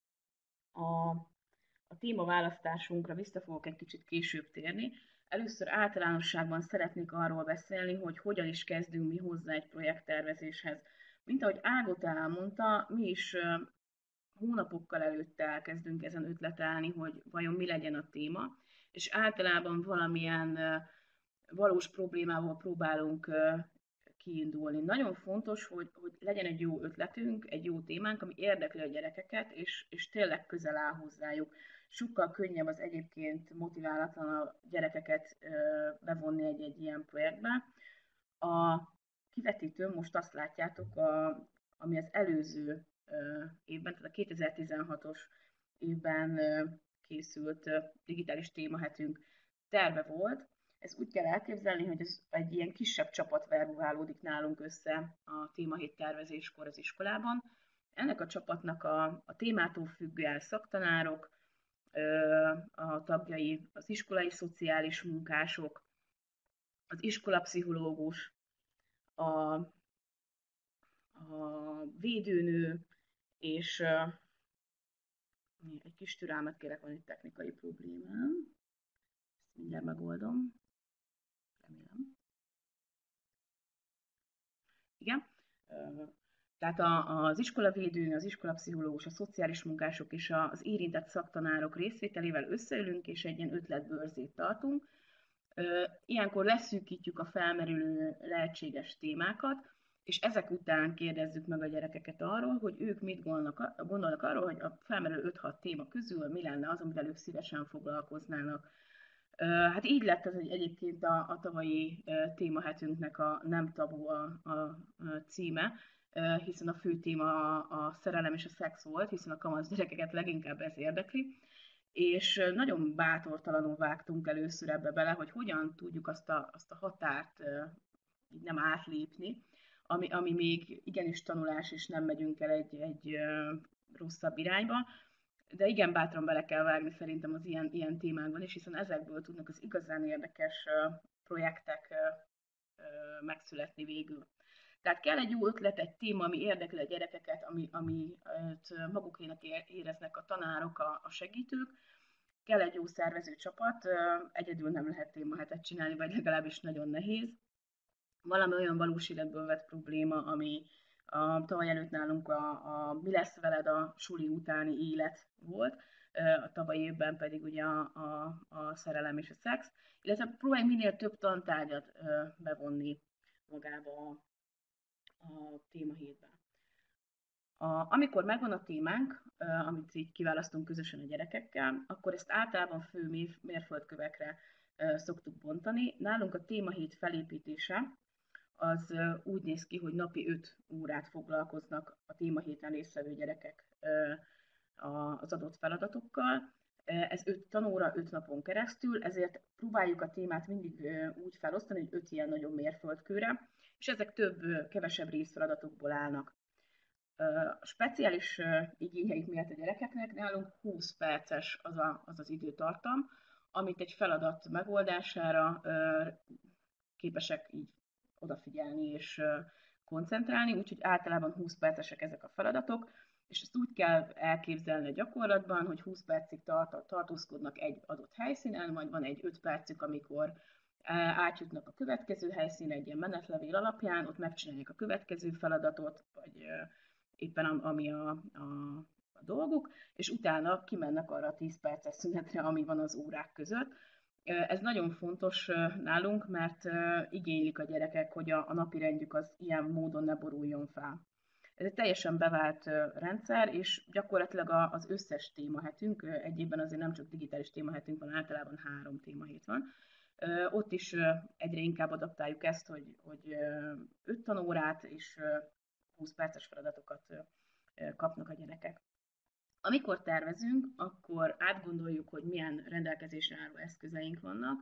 A, a témaválasztásunkra vissza fogok egy kicsit később térni. Először általánosságban szeretnék arról beszélni, hogy hogyan is kezdünk mi hozzá egy projekttervezéshez. Mint ahogy Ágota elmondta, mi is hónapokkal előtte elkezdünk ezen ötletelni, hogy vajon mi legyen a téma, és általában valamilyen valós problémával próbálunk kiindulni. Nagyon fontos, hogy, hogy legyen egy jó ötletünk, egy jó témánk, ami érdekli a gyerekeket, és, és tényleg közel áll hozzájuk. Sokkal könnyebb az egyébként motiválatlan a gyerekeket bevonni egy-egy ilyen projektbe. A kivetítőn most azt látjátok, a, ami az előző évben, tehát a kétezer-tizenhatos évben készült digitális témahetünk terve volt. Ez úgy kell elképzelni, hogy ez egy ilyen kisebb csapat verbuválódik nálunk össze a témahét tervezéskor az iskolában. Ennek a csapatnak a, a témától függően szaktanárok, a tagjai, az iskolai szociális munkások, az iskolapszichológus, a, a védőnő, és egy kis türelmet kérek, van egy technikai problémám. Ezt mindjárt megoldom. Remélem. Igen. Tehát az iskolavédőnő, az iskolapszichológus, a szociális munkások és az érintett szaktanárok részvételével összeülünk, és egy ilyen ötletbörzét tartunk. Ilyenkor leszűkítjük a felmerülő lehetséges témákat, és ezek után kérdezzük meg a gyerekeket arról, hogy ők mit gondolnak, gondolnak arról, hogy a felmerülő öt-hat téma közül mi lenne az, amivel ők szívesen foglalkoznának. Hát így lett ez egy, egyébként a, a tavalyi témahetünknek a Nem Tabu a, a, a címe, hiszen a fő téma a, a szerelem és a szex volt, hiszen a kamasz gyerekeket leginkább ez érdekli. és nagyon bátortalanul vágtunk először ebbe bele, hogy hogyan tudjuk azt a, azt a határt így nem átlépni, ami, ami még igenis tanulás, és nem megyünk el egy, egy rosszabb irányba, de igen bátran bele kell vágni szerintem az ilyen, ilyen témákban is, hiszen ezekből tudnak az igazán érdekes projektek megszületni végül. Tehát kell egy jó ötlet, egy téma, ami érdekli a gyerekeket, ami, amit magukének éreznek a tanárok, a, a segítők. Kell egy jó szervező csapat, egyedül nem lehet témahetet csinálni, vagy legalábbis nagyon nehéz. Valami olyan valós életből vett probléma, ami a tavaly előtt nálunk a, a Mi lesz veled a suli utáni élet volt, a tavalyi évben pedig ugye a, a, a szerelem és a szex, illetve próbálj minél több tantárgyat bevonni magába a, a témahétben. A, amikor megvan a témánk, amit így kiválasztunk közösen a gyerekekkel, akkor ezt általában fő mérföldkövekre szoktuk bontani. Nálunk a témahét felépítése az úgy néz ki, hogy napi öt órát foglalkoznak a témahéten résztvevő gyerekek az adott feladatokkal. Ez öt tanóra, öt napon keresztül, ezért próbáljuk a témát mindig úgy felosztani, hogy öt ilyen nagyon mérföldkőre, és ezek több, kevesebb részfeladatokból állnak. A speciális igényeik miatt a gyerekeknek nálunk húsz perces az, a, az az időtartam, amit egy feladat megoldására képesek így odafigyelni és koncentrálni, úgyhogy általában húsz percesek ezek a feladatok, és ezt úgy kell elképzelni a gyakorlatban, hogy húsz percig tart, tartózkodnak egy adott helyszínen, majd van egy öt percük, amikor átjutnak a következő helyszínre egy ilyen menetlevél alapján, ott megcsinálják a következő feladatot, vagy éppen ami a, a, a dolguk, és utána kimennek arra a tíz perces szünetre, ami van az órák között. Ez nagyon fontos nálunk, mert igénylik a gyerekek, hogy a, a napirendjük az ilyen módon ne boruljon fel. Ez egy teljesen bevált rendszer, és gyakorlatilag az összes témahetünk, egy évben azért nem csak digitális témahetünk van, általában három témahét van. Ott is egyre inkább adaptáljuk ezt, hogy, hogy öt tanórát és húsz perces feladatokat kapnak a gyerekek. Amikor tervezünk, akkor átgondoljuk, hogy milyen rendelkezésre álló eszközeink vannak,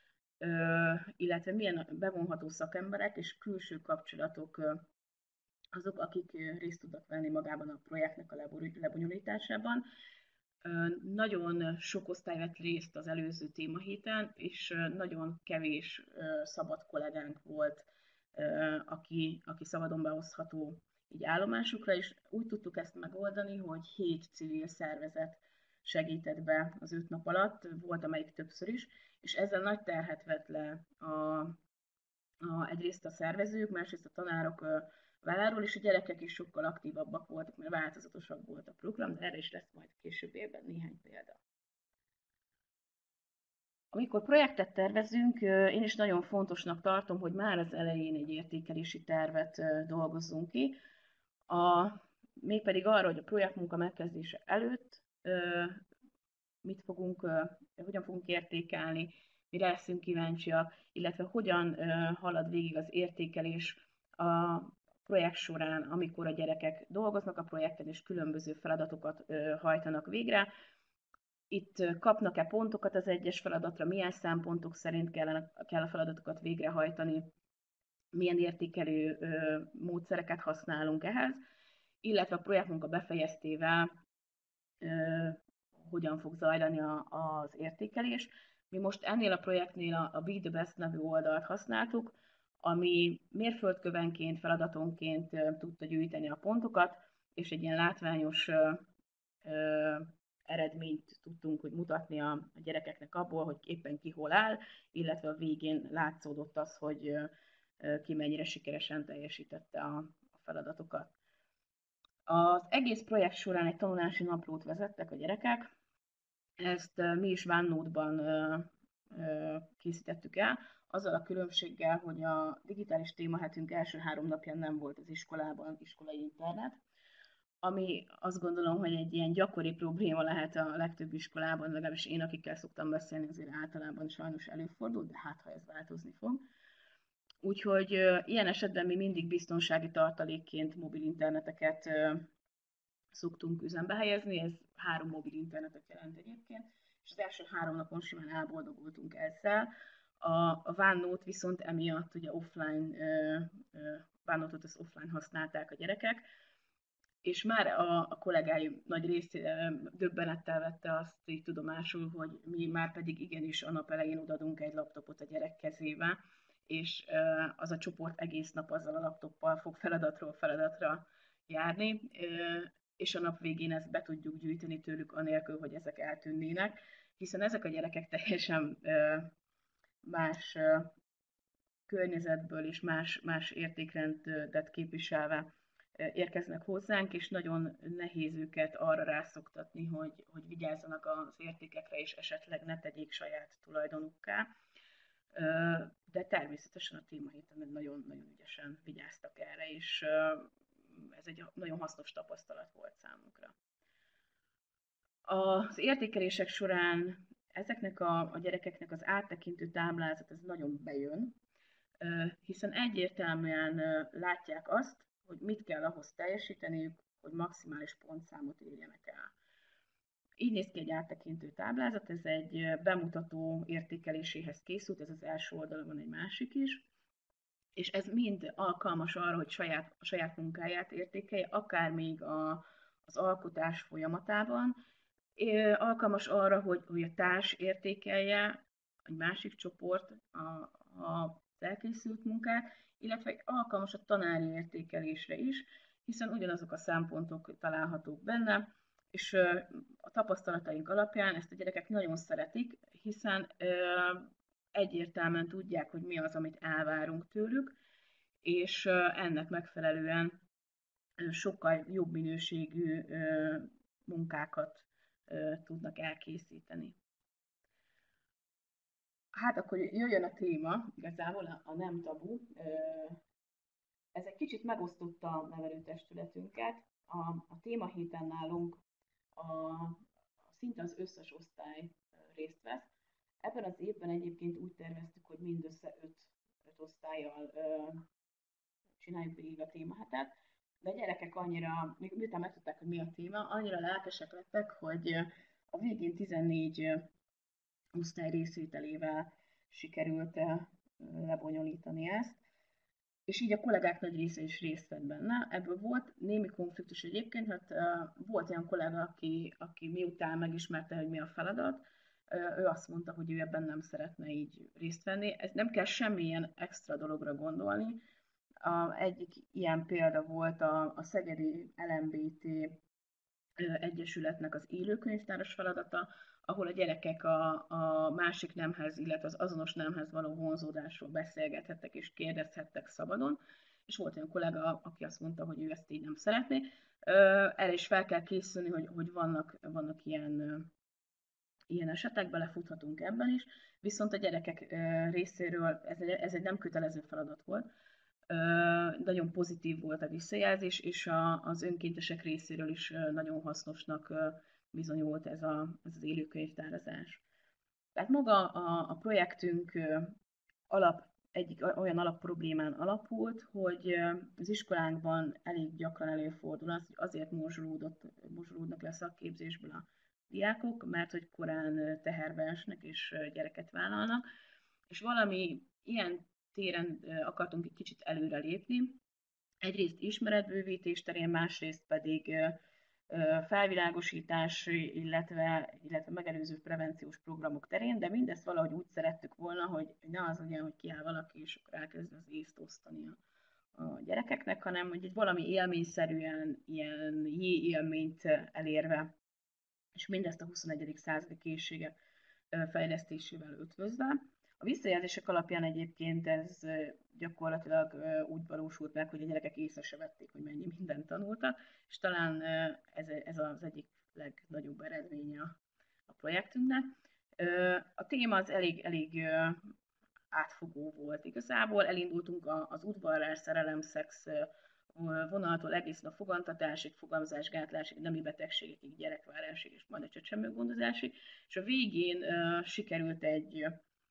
illetve milyen bevonható szakemberek és külső kapcsolatok azok, akik részt tudnak venni magában a projektnek a lebonyolításában. Nagyon sok osztály vett részt az előző témahéten, és nagyon kevés szabad kollégánk volt, aki, aki szabadon behozható így állomásukra, és úgy tudtuk ezt megoldani, hogy hét civil szervezet segített be az öt nap alatt, volt amelyik többször is, és ezzel nagy terhet vett le a, a, egyrészt a szervezők, másrészt a tanárok válláról, és a gyerekek is sokkal aktívabbak voltak, mert változatosabb volt a program, de erre is lesz majd később évben néhány példa. Amikor projektet tervezünk, én is nagyon fontosnak tartom, hogy már az elején egy értékelési tervet dolgozzunk ki, a, mégpedig arra, hogy a projektmunka megkezdése előtt mit fogunk, hogyan fogunk értékelni, mire leszünk kíváncsiak, illetve hogyan halad végig az értékelés a projekt során, amikor a gyerekek dolgoznak a projekten, és különböző feladatokat hajtanak végre. Itt kapnak-e pontokat az egyes feladatra, milyen szempontok szerint kellene, kell a feladatokat végrehajtani, milyen értékelő módszereket használunk ehhez, illetve a projektmunka befejeztével hogyan fog zajlani a, az értékelés. Mi most ennél a projektnél a, a Be the Best nevű oldalt használtuk, ami mérföldkövenként, feladatonként tudta gyűjteni a pontokat, és egy ilyen látványos ö, ö, eredményt tudtunk hogy mutatni a, a gyerekeknek abból, hogy éppen ki hol áll, illetve a végén látszódott az, hogy ö, ki mennyire sikeresen teljesítette a, a feladatokat. Az egész projekt során egy tanulási naplót vezettek a gyerekek, ezt mi is OneNote-ban készítettük el, azzal a különbséggel, hogy a digitális témahetünk első három napján nem volt az iskolában iskolai internet, ami azt gondolom, hogy egy ilyen gyakori probléma lehet a legtöbb iskolában, legalábbis én, akikkel szoktam beszélni, azért általában sajnos előfordul, de hát ha ez változni fog. Úgyhogy ilyen esetben mi mindig biztonsági tartalékként mobil interneteket szoktunk üzembe helyezni, ez három mobil internetet jelent egyébként, és az első három napon simán elboldogultunk ezzel. A, a OneNote viszont emiatt ugye offline, OneNote-ot az offline használták a gyerekek, és már a, a kollégáim nagy része döbbenettel vette azt így tudomásul, hogy mi már pedig igenis a nap elején odaadunk egy laptopot a gyerek kezébe, és az a csoport egész nap azzal a laptoppal fog feladatról feladatra járni, és a nap végén ezt be tudjuk gyűjteni tőlük anélkül, hogy ezek eltűnnének, hiszen ezek a gyerekek teljesen más környezetből és más, más értékrendet képviselve érkeznek hozzánk, és nagyon nehéz őket arra rászoktatni, hogy, hogy vigyázzanak az értékekre, és esetleg ne tegyék saját tulajdonukká. De természetesen a témahéten nagyon-nagyon ügyesen vigyáztak erre, és ez egy nagyon hasznos tapasztalat volt számunkra. Az értékelések során ezeknek a, a gyerekeknek az áttekintő táblázat ez nagyon bejön, hiszen egyértelműen látják azt, hogy mit kell ahhoz teljesíteniük, hogy maximális pontszámot érjenek el. Így néz ki egy áttekintő táblázat, ez egy bemutató értékeléséhez készült, ez az első oldalon van egy másik is, és ez mind alkalmas arra, hogy saját, a saját munkáját értékelje, akár még a, az alkotás folyamatában, alkalmas arra, hogy, hogy a társ értékelje, egy másik csoport a, a elkészült munkát, illetve alkalmas a tanári értékelésre is, hiszen ugyanazok a szempontok találhatók benne, és a tapasztalataink alapján ezt a gyerekek nagyon szeretik, hiszen egyértelműen tudják, hogy mi az, amit elvárunk tőlük, és ennek megfelelően sokkal jobb minőségű munkákat tudnak elkészíteni. Hát akkor jöjjön a téma, igazából a, a nem tabu. Ez egy kicsit megosztotta a nevelőtestületünket. A, a témahéten nálunk a, a szinte az összes osztály részt vesz. Ebben az évben egyébként úgy terveztük, hogy mindössze öt, öt osztályjal csináljuk végig a témahetet, de a gyerekek annyira, miután megtudták, hogy mi a téma, annyira lelkesek lettek, hogy a végén tizennégy osztály részvételével sikerült lebonyolítani ezt, és így a kollégák nagy része is részt vett benne. Ebből volt némi konfliktus egyébként, hát volt olyan kollega, aki, aki miután megismerte, hogy mi a feladat, ő azt mondta, hogy ő ebben nem szeretne így részt venni. Ez nem kell semmilyen extra dologra gondolni. A egyik ilyen példa volt a, a Szegedi el em bé té Egyesületnek az élőkönyvtáros feladata, ahol a gyerekek a, a másik nemhez, illetve az azonos nemhez való vonzódásról beszélgethettek és kérdezhettek szabadon, és volt olyan kollega, aki azt mondta, hogy ő ezt így nem szeretné. Erre is fel kell készülni, hogy, hogy vannak, vannak ilyen, ilyen esetek, belefuthatunk ebben is, viszont a gyerekek részéről ez egy, ez egy nem kötelező feladat volt, nagyon pozitív volt a visszajelzés, és a, az önkéntesek részéről is nagyon hasznosnak bizonyult ez, a, ez az élőkönyvtárazás. Tehát maga a, a projektünk alap, egyik olyan alapproblémán alapult, hogy az iskolánkban elég gyakran előfordul az, hogy azért morzsolódnak le szakképzésből a diákok, mert hogy korán teherbe esnek és gyereket vállalnak, és valami ilyen téren akartunk egy kicsit előrelépni. Egyrészt ismeretbővítés terén, másrészt pedig felvilágosítás, illetve, illetve megelőző prevenciós programok terén, de mindezt valahogy úgy szerettük volna, hogy ne az legyen, hogy kiáll valaki, és akkor elkezd az észt osztani a, a gyerekeknek, hanem hogy egy valami élményszerűen, ilyen jé élményt elérve, és mindezt a huszonegyedik századi készségek fejlesztésével ötvözve. A visszajelzések alapján egyébként ez gyakorlatilag úgy valósult meg, hogy a gyerekek észre se vették, hogy mennyi mindent tanultak, és talán ez, ez az egyik legnagyobb eredménye a projektünknek. A téma az elég, elég átfogó volt igazából. Elindultunk az udvarlás, szerelem, szex vonaltól egészen a fogantatásig, fogamzásgátlásig, nemi betegségekig, gyerekvárásig és majd a csecsemőgondozásig, és a végén uh, sikerült egy,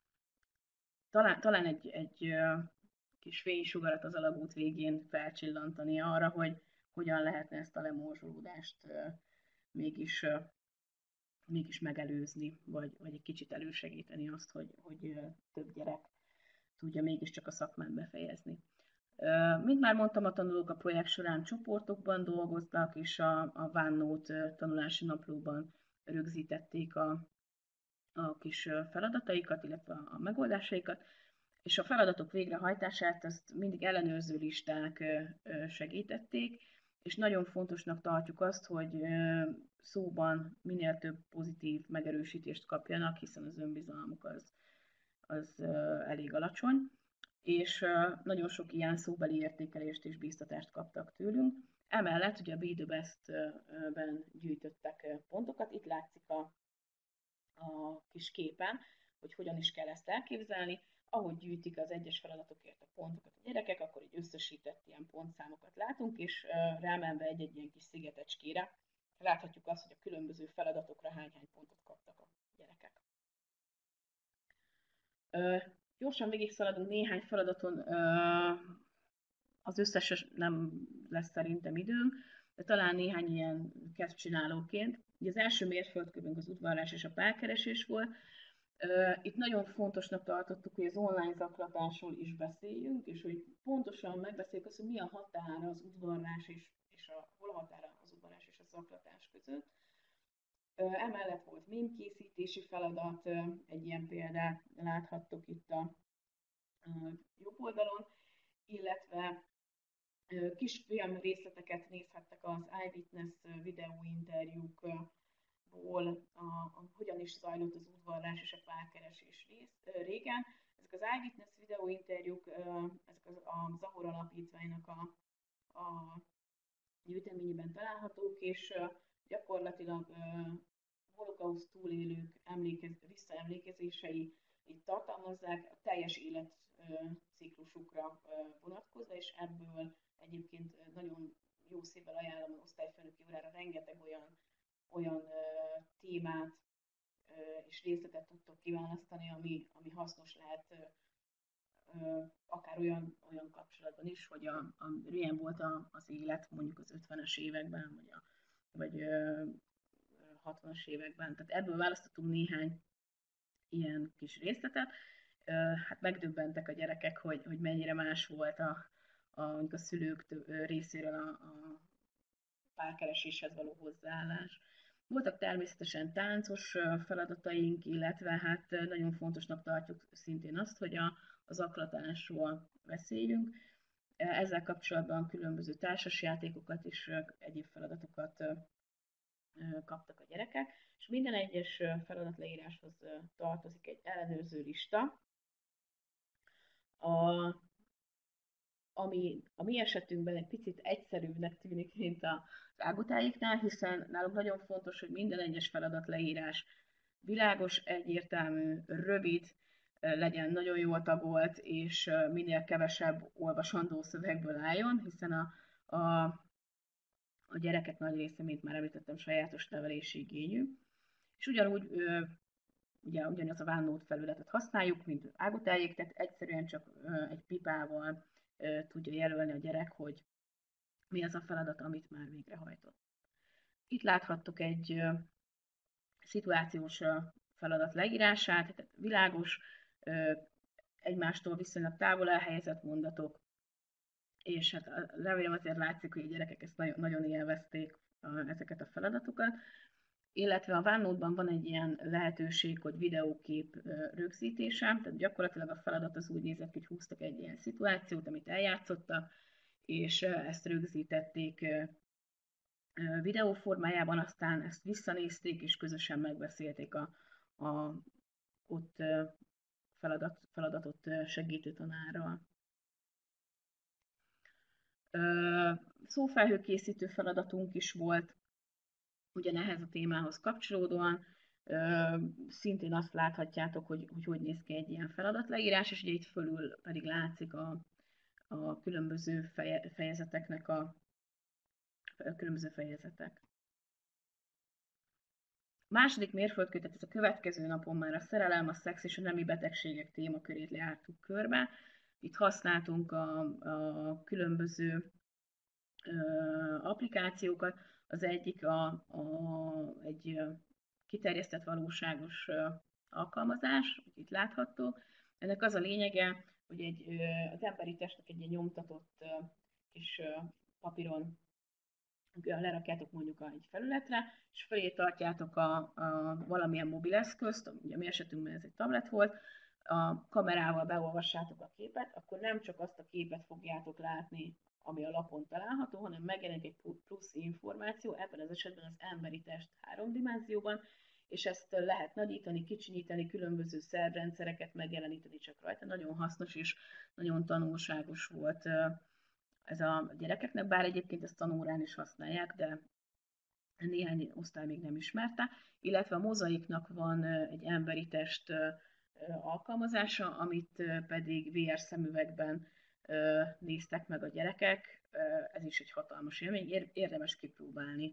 talán, talán egy, egy uh, kis fénysugarat az alagút végén felcsillantani arra, hogy hogyan lehetne ezt a lemorzsolódást uh, mégis uh, mégis megelőzni, vagy, vagy egy kicsit elősegíteni azt, hogy, hogy több gyerek tudja mégiscsak a szakmát befejezni. Mint már mondtam, a tanulók a projekt során csoportokban dolgoztak, és a, a OneNote tanulási naplóban rögzítették a, a kis feladataikat, illetve a megoldásaikat, és a feladatok végrehajtását azt mindig ellenőrző listák segítették, és nagyon fontosnak tartjuk azt, hogy szóban minél több pozitív megerősítést kapjanak, hiszen az önbizalmuk az, az elég alacsony, és nagyon sok ilyen szóbeli értékelést és bíztatást kaptak tőlünk. Emellett ugye a Be the Best-ben gyűjtöttek pontokat, itt látszik a, a kis képen, hogy hogyan is kell ezt elképzelni. Ahogy gyűjtik az egyes feladatokért a pontokat a gyerekek, akkor egy összesített ilyen pontszámokat látunk, és rámenve egy-egy ilyen kis szigetecskére láthatjuk azt, hogy a különböző feladatokra hány-hány pontot kaptak a gyerekek. Gyorsan végig szaladunk néhány feladaton, az összes nem lesz szerintem időm, de talán néhány ilyen kezdcsinálóként. Ugye az első mérföldkövünk az udvarlás és a párkeresés volt. Itt nagyon fontosnak tartottuk, hogy az online zaklatásról is beszéljünk, és hogy pontosan megbeszéljük azt, hogy mi a határa az udvarlás és, és a, hol a határa az udvarlás és a zaklatás között. Emellett volt mémkészítési feladat, egy ilyen példát láthattok itt a jobb oldalon, illetve kis film részleteket nézhettek az Eyewitness videóinterjúkból, a, a, hogyan is zajlott az udvarlás és a párkeresés rész, régen. Ezek az Eyewitness videóinterjúk, ezek az, a Zahor Alapítványnak a, a gyűjteményében találhatók, és gyakorlatilag holokauszt túlélők emlékez, visszaemlékezései itt tartalmazzák, a teljes életciklusukra vonatkozva, és ebből egyébként nagyon jó szívvel ajánlom az osztályfőnöki órára, rengeteg olyan, olyan témát és részletet tudtok kiválasztani, ami, ami hasznos lehet akár olyan, olyan kapcsolatban is, hogy a, a, milyen volt a, az élet mondjuk az ötvenes években, vagy, a, vagy hatvanas években. Tehát ebből választottunk néhány ilyen kis részletet. Hát megdöbbentek a gyerekek, hogy, hogy mennyire más volt a, a, a szülők részéről a, a párkereséshez való hozzáállás. Voltak természetesen táncos feladataink, illetve hát nagyon fontosnak tartjuk szintén azt, hogy a, az zaklatásról beszéljünk. Ezzel kapcsolatban különböző társasjátékokat és egyéb feladatokat kaptak a gyerekek, és minden egyes feladatleíráshoz tartozik egy ellenőrző lista, a, ami a mi esetünkben egy picit egyszerűbbnek tűnik, mint az águtáiknál, hiszen nálunk nagyon fontos, hogy minden egyes feladatleírás világos, egyértelmű, rövid, legyen nagyon jól tagolt, és minél kevesebb olvasandó szövegből álljon, hiszen a, a, a gyerekek nagy része, mint már említettem, sajátos nevelési igényű. És ugyanúgy ugye ugyanaz a OneNote felületet használjuk, mint águtájék, tehát egyszerűen csak egy pipával tudja jelölni a gyerek, hogy mi az a feladat, amit már végrehajtott. Itt láthattok egy szituációs feladat leírását, tehát világos, egymástól viszonylag távol elhelyezett mondatok, és hát remélem azért látszik, hogy a gyerekek ezt nagyon, nagyon élvezték ezeket a feladatokat. Illetve a OneNote-ban van egy ilyen lehetőség, hogy videókép rögzítése, tehát gyakorlatilag a feladat az úgy nézett, hogy húztak egy ilyen szituációt, amit eljátszottak, és ezt rögzítették videó formájában, aztán ezt visszanézték, és közösen megbeszélték a, a ott feladat, feladatot segítő tanárral. Szófelhőkészítő feladatunk is volt, ugyanehhez a témához kapcsolódóan. Szintén azt láthatjátok, hogy, hogy hogy néz ki egy ilyen feladatleírás, és ugye itt fölül pedig látszik a, a különböző feje, fejezeteknek a, a különböző fejezetek. Második mérföldkő, tehát ez a következő napon már a szerelem, a szex és a nemi betegségek témakörét jártuk körbe. Itt használtunk a, a különböző ö, applikációkat. Az egyik a, a, egy kiterjesztett valóságos alkalmazás, itt látható. Ennek az a lényege, hogy egy, az emberi testnek egy ilyen nyomtatott kis papíron lerakjátok mondjuk egy felületre, és felé tartjátok a, a valamilyen mobileszközt, ugye a mi esetünkben ez egy tablet volt, a kamerával beolvassátok a képet, akkor nem csak azt a képet fogjátok látni, ami a lapon található, hanem megjelenik egy plusz információ, ebben az esetben az emberi test három dimenzióban, és ezt lehet nagyítani, kicsinyíteni, különböző szervrendszereket megjeleníteni csak rajta. Nagyon hasznos és nagyon tanulságos volt ez a gyerekeknek, bár egyébként ezt tanórán is használják, de néhány osztály még nem ismerte, illetve a mozaiknak van egy emberi test alkalmazása, amit pedig vé er szemüvegben néztek meg a gyerekek. Ez is egy hatalmas élmény, érdemes kipróbálni.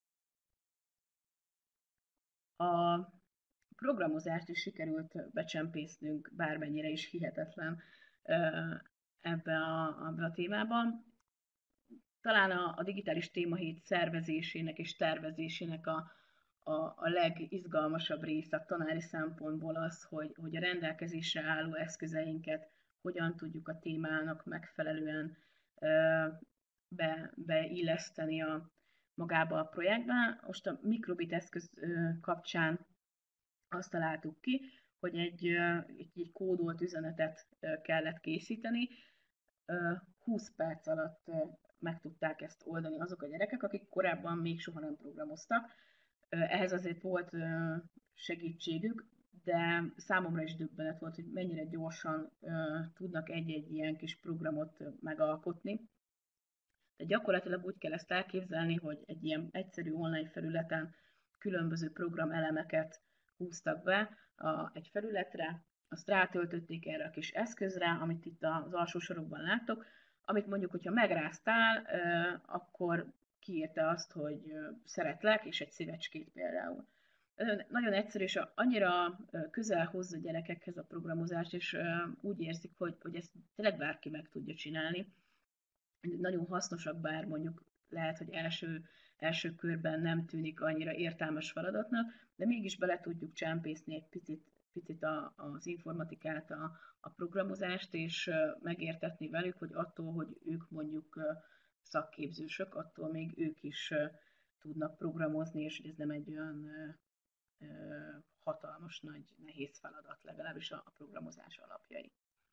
A programozást is sikerült becsempésznünk, bármennyire is hihetetlen ebbe a, ebbe a témában. Talán a, a digitális témahét szervezésének és tervezésének a, a, a legizgalmasabb része a tanári szempontból az, hogy, hogy a rendelkezésre álló eszközeinket hogyan tudjuk a témának megfelelően be, beilleszteni a, magába a projektbe. Most a mikrobit eszköz kapcsán azt találtuk ki, hogy egy, egy, egy kódolt üzenetet kellett készíteni. húsz perc alatt meg tudták ezt oldani azok a gyerekek, akik korábban még soha nem programoztak. Ehhez azért volt segítségük, de számomra is döbbenet volt, hogy mennyire gyorsan tudnak egy-egy ilyen kis programot megalkotni. De gyakorlatilag úgy kell ezt elképzelni, hogy egy ilyen egyszerű online felületen különböző programelemeket húztak be a, egy felületre, azt rátöltötték erre a kis eszközre, amit itt az alsó sorokban láttok, amit mondjuk, hogyha megráztál, akkor kiírta azt, hogy szeretlek, és egy szívecskét például. Nagyon egyszerű, és annyira közel hozza a gyerekekhez a programozást, és úgy érzik, hogy, hogy ezt tényleg bárki meg tudja csinálni. Nagyon hasznosak, bár mondjuk lehet, hogy első, első körben nem tűnik annyira értelmes feladatnak, de mégis bele tudjuk csempészni egy picit, picit a, az informatikát, a, a programozást, és megértetni velük, hogy attól, hogy ők mondjuk szakképzősök, attól még ők is tudnak programozni, és hogy ez nem egy olyan hatalmas, nagy, nehéz feladat, legalábbis a programozás alapjai.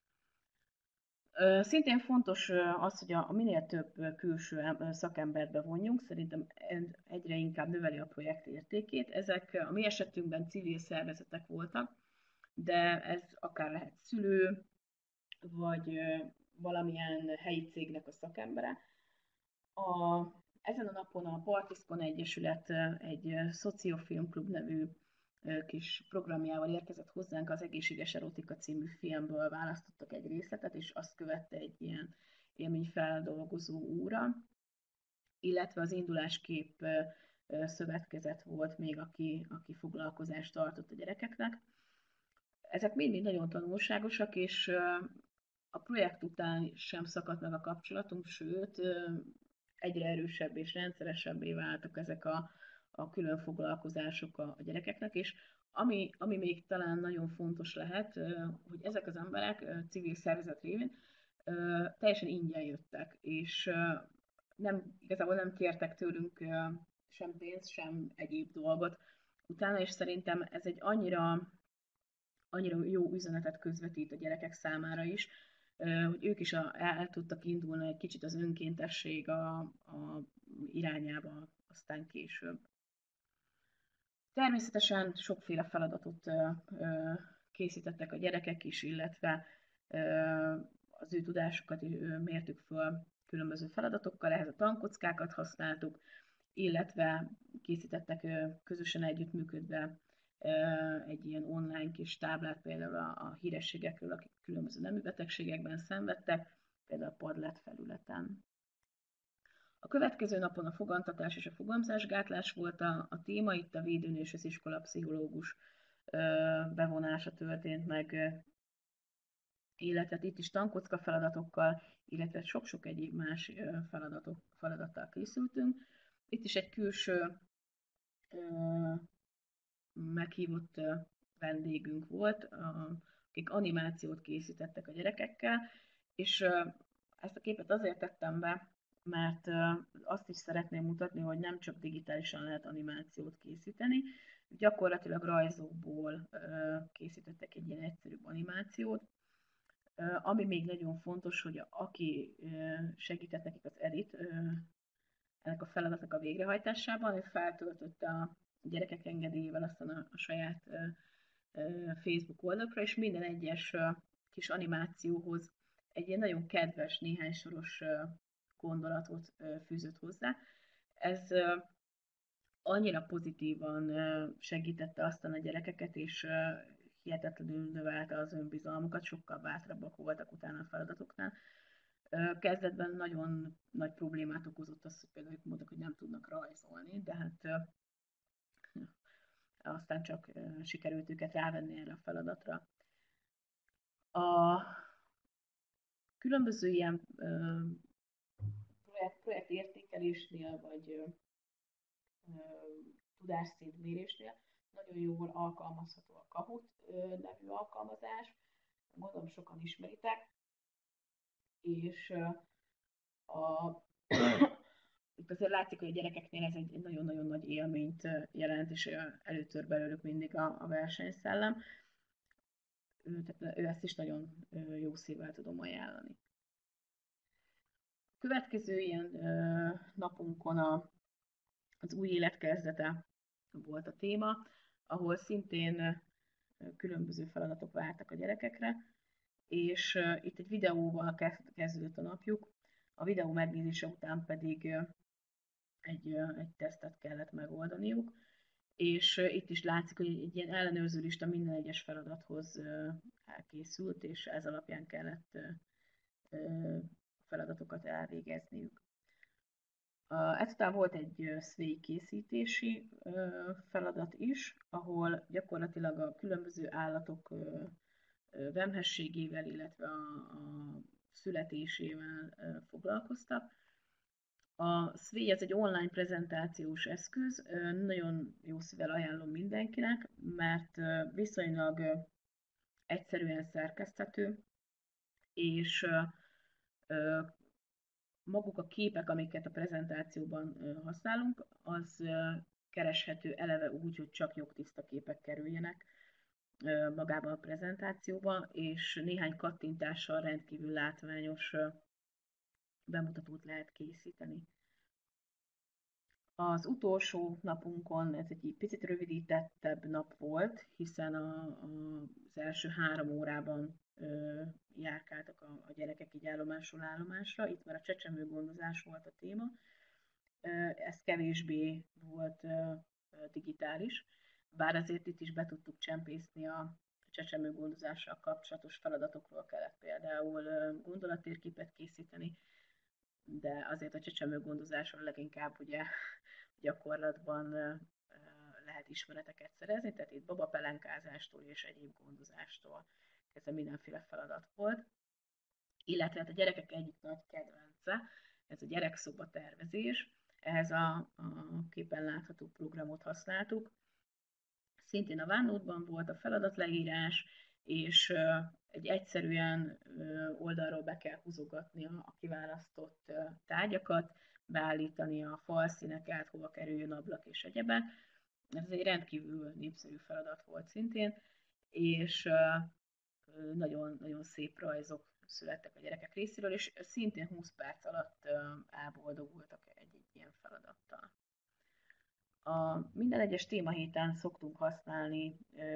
Szintén fontos az, hogy a minél több külső szakembert bevonjunk, szerintem egyre inkább növeli a projekt értékét. Ezek a mi esetünkben civil szervezetek voltak, de ez akár lehet szülő, vagy valamilyen helyi cégnek a szakembere. A, ezen a napon a Partiszkon Egyesület egy Szociofilmklub nevű kis programjával érkezett hozzánk, az Egészséges Erotika című filmből választottak egy részletet, és azt követte egy ilyen élményfeldolgozó óra, illetve az Induláskép szövetkezet volt még, aki, aki foglalkozást tartott a gyerekeknek. Ezek mind nagyon tanulságosak, és a projekt után sem szakadt meg a kapcsolatunk, sőt, egyre erősebb és rendszeresebbé váltak ezek a, a külön foglalkozások a, a gyerekeknek, és ami, ami még talán nagyon fontos lehet, hogy ezek az emberek civil szervezet révén teljesen ingyen jöttek, és nem, igazából nem kértek tőlünk sem pénzt, sem egyéb dolgot utána, és szerintem ez egy annyira, annyira jó üzenetet közvetít a gyerekek számára is, hogy ők is el, el tudtak indulni egy kicsit az önkéntesség a, a irányába aztán később. Természetesen sokféle feladatot készítettek a gyerekek is, illetve az ő tudásukat mértük föl különböző feladatokkal, ehhez a tankockákat használtuk, illetve készítettek közösen együttműködve egy ilyen online kis táblát például a, a hírességekről, akik különböző nemű betegségekben szenvedtek, például a Padlet felületen. A következő napon a fogantatás és a fogamzásgátlás volt a, a téma, itt a védőnő és az iskolapszichológus bevonása történt meg, illetve itt is tankocka feladatokkal, illetve sok-sok egyéb más feladatok, feladattal készültünk. Itt is egy külső meghívott vendégünk volt, akik animációt készítettek a gyerekekkel, és ezt a képet azért tettem be, mert azt is szeretném mutatni, hogy nem csak digitálisan lehet animációt készíteni, gyakorlatilag rajzokból készítettek egy ilyen egyszerűbb animációt. Ami még nagyon fontos, hogy aki segített nekik az edit, ennek a feladatnak a végrehajtásában, ő feltöltötte a gyerekek engedélyével aztán a, a saját Facebook oldalra, és minden egyes kis animációhoz egy ilyen nagyon kedves, néhány soros gondolatot fűzött hozzá. Ez annyira pozitívan segítette aztán a gyerekeket, és hihetetlenül növelte az önbizalmukat, sokkal bátrabbak voltak utána a feladatoknál. Kezdetben nagyon nagy problémát okozott az, hogy például ők mondtak, hogy nem tudnak rajzolni, de hát aztán csak sikerült őket rávenni erre a feladatra. A különböző ilyen projekt, projekt értékelésnél, vagy tudásszintmérésnél nagyon jól alkalmazható a Kahoot nevű alkalmazás. Gondolom sokan ismeritek, és a, itt azért látszik, hogy a gyerekeknél ez egy nagyon-nagyon nagy élményt jelent, és előtör belőlük mindig a, a versenyszellem. Tehát ő ezt is nagyon jó szívvel tudom ajánlani. A következő ilyen napunkon a, az új élet kezdete volt a téma, ahol szintén különböző feladatok vártak a gyerekekre, és itt egy videóval kezdődött a napjuk, a videó megnézése után pedig egy, egy tesztet kellett megoldaniuk, és itt is látszik, hogy egy ilyen ellenőrző lista minden egyes feladathoz elkészült, és ez alapján kellett feladatokat elvégezniük. Ezután volt egy szvej készítési feladat is, ahol gyakorlatilag a különböző állatok vemhességével, illetve a, a születésével foglalkoztak. A szvej ez egy online prezentációs eszköz, nagyon jó szívvel ajánlom mindenkinek, mert viszonylag egyszerűen szerkeszthető, és maguk a képek, amiket a prezentációban használunk, az kereshető eleve úgy, hogy csak jogtiszta képek kerüljenek magába a prezentációba, és néhány kattintással rendkívül látványos bemutatót lehet készíteni. Az utolsó napunkon ez egy picit rövidítettebb nap volt, hiszen a, a, az első három órában ö, járkáltak a, a gyerekek így állomásról állomásra. Itt már a csecsemőgondozás volt a téma. Ö, ez kevésbé volt ö, digitális, bár azért itt is be tudtuk csempészni a csecsemőgondozással kapcsolatos feladatokról kellett például ö, gondolattérképet készíteni, de azért a csecsemőgondozásról leginkább ugye gyakorlatban lehet ismereteket szerezni, tehát itt babapelenkázástól és egyéb gondozástól kezdve mindenféle feladat volt. Illetve hát a gyerekek egyik nagy kedvence, ez a gyerekszoba tervezés, ehhez a, a képen látható programot használtuk. Szintén a OneNote-ban volt a feladatleírás, és egy egyszerűen oldalról be kell húzogatni a kiválasztott tárgyakat, beállítani a falszíneket, hova kerüljön ablak és egyebek. Ez egy rendkívül népszerű feladat volt szintén, és nagyon, nagyon szép rajzok születtek a gyerekek részéről, és szintén húsz perc alatt elboldogultak egy-egy ilyen feladattal. A minden egyes témahéten szoktunk használni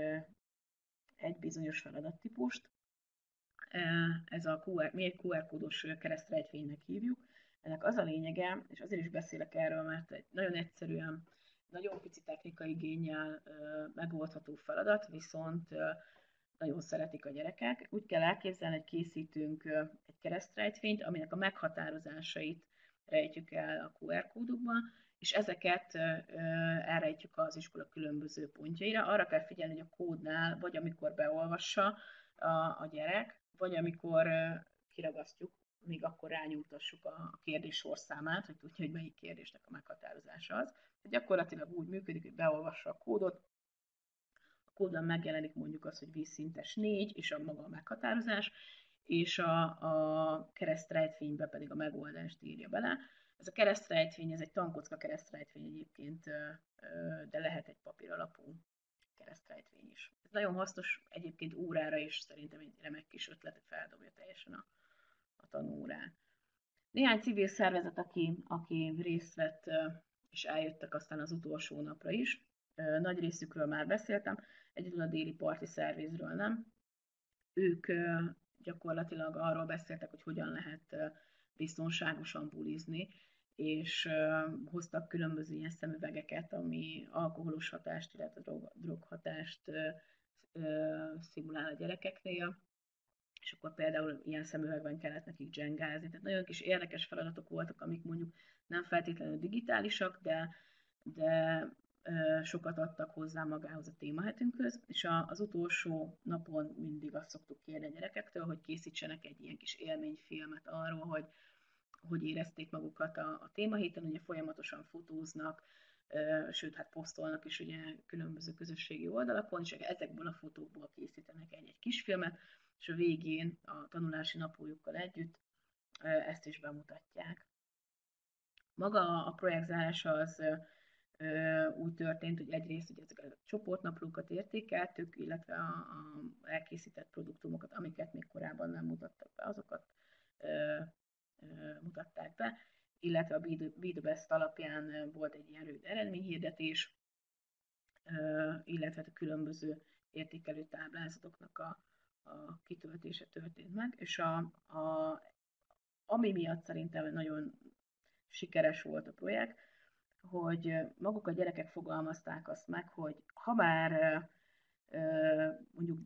egy bizonyos feladattípust. Ez a kú er, mi egy kú er kódos keresztrejtvénynek hívjuk. Ennek az a lényege, és azért is beszélek erről, mert egy nagyon egyszerűen, nagyon pici technikai igénnyel megoldható feladat, viszont nagyon szeretik a gyerekek. Úgy kell elképzelni, hogy készítünk egy keresztrejtvényt, aminek a meghatározásait rejtjük el a kú er kódokban, és ezeket elrejtjük az iskola különböző pontjaira. Arra kell figyelni, hogy a kódnál, vagy amikor beolvassa a, a gyerek, vagy amikor kiragasztjuk, még akkor rányújtassuk a kérdés sorszámát, hogy tudja, hogy melyik kérdésnek a meghatározása az. Tehát gyakorlatilag úgy működik, hogy beolvassa a kódot, kódban megjelenik mondjuk az, hogy vízszintes négy, és a maga a meghatározás, és a, a keresztrejtvénybe pedig a megoldást írja bele. Ez a keresztrejtvény, ez egy tankocka keresztrejtvény egyébként, de lehet egy papír alapú keresztrejtvény is. Ez nagyon hasznos egyébként órára, és szerintem egy remek kis ötlet, feldobja teljesen a, a tanórát. Néhány civil szervezet, aki, aki részt vett, és eljöttek aztán az utolsó napra is. Nagy részükről már beszéltem, egyedül a déli parti szervizről nem. Ők gyakorlatilag arról beszéltek, hogy hogyan lehet biztonságosan bulizni, és hoztak különböző ilyen szemüvegeket, ami alkoholos hatást, illetve drog, droghatást szimulál a gyerekeknél, és akkor például ilyen szemüvegben kellett nekik dzsengázni. Tehát nagyon kis érdekes feladatok voltak, amik mondjuk nem feltétlenül digitálisak, de, de sokat adtak hozzá magához a témahetünkhöz, és az utolsó napon mindig azt szoktuk kérni a gyerekektől, hogy készítsenek egy ilyen kis élményfilmet arról, hogy hogy érezték magukat a, a témahéten, ugye folyamatosan fotóznak, sőt, hát posztolnak is ugye különböző közösségi oldalakon, és ezekből a fotókból készítenek egy-egy kisfilmet, és a végén a tanulási naplójukkal együtt ezt is bemutatják. Maga a projekt zárása az úgy történt, hogy egyrészt ugye ezeket a csoportnaplókat értékeltük, illetve a, a elkészített produktumokat, amiket még korábban nem mutattak be, azokat ö, ö, mutatták be, illetve a Be the Best alapján volt egy ilyen rövid eredményhirdetés, ö, illetve a különböző értékelő táblázatoknak a, a kitöltése történt meg, és a, a, ami miatt szerintem nagyon sikeres volt a projekt, hogy maguk a gyerekek fogalmazták azt meg, hogy ha már mondjuk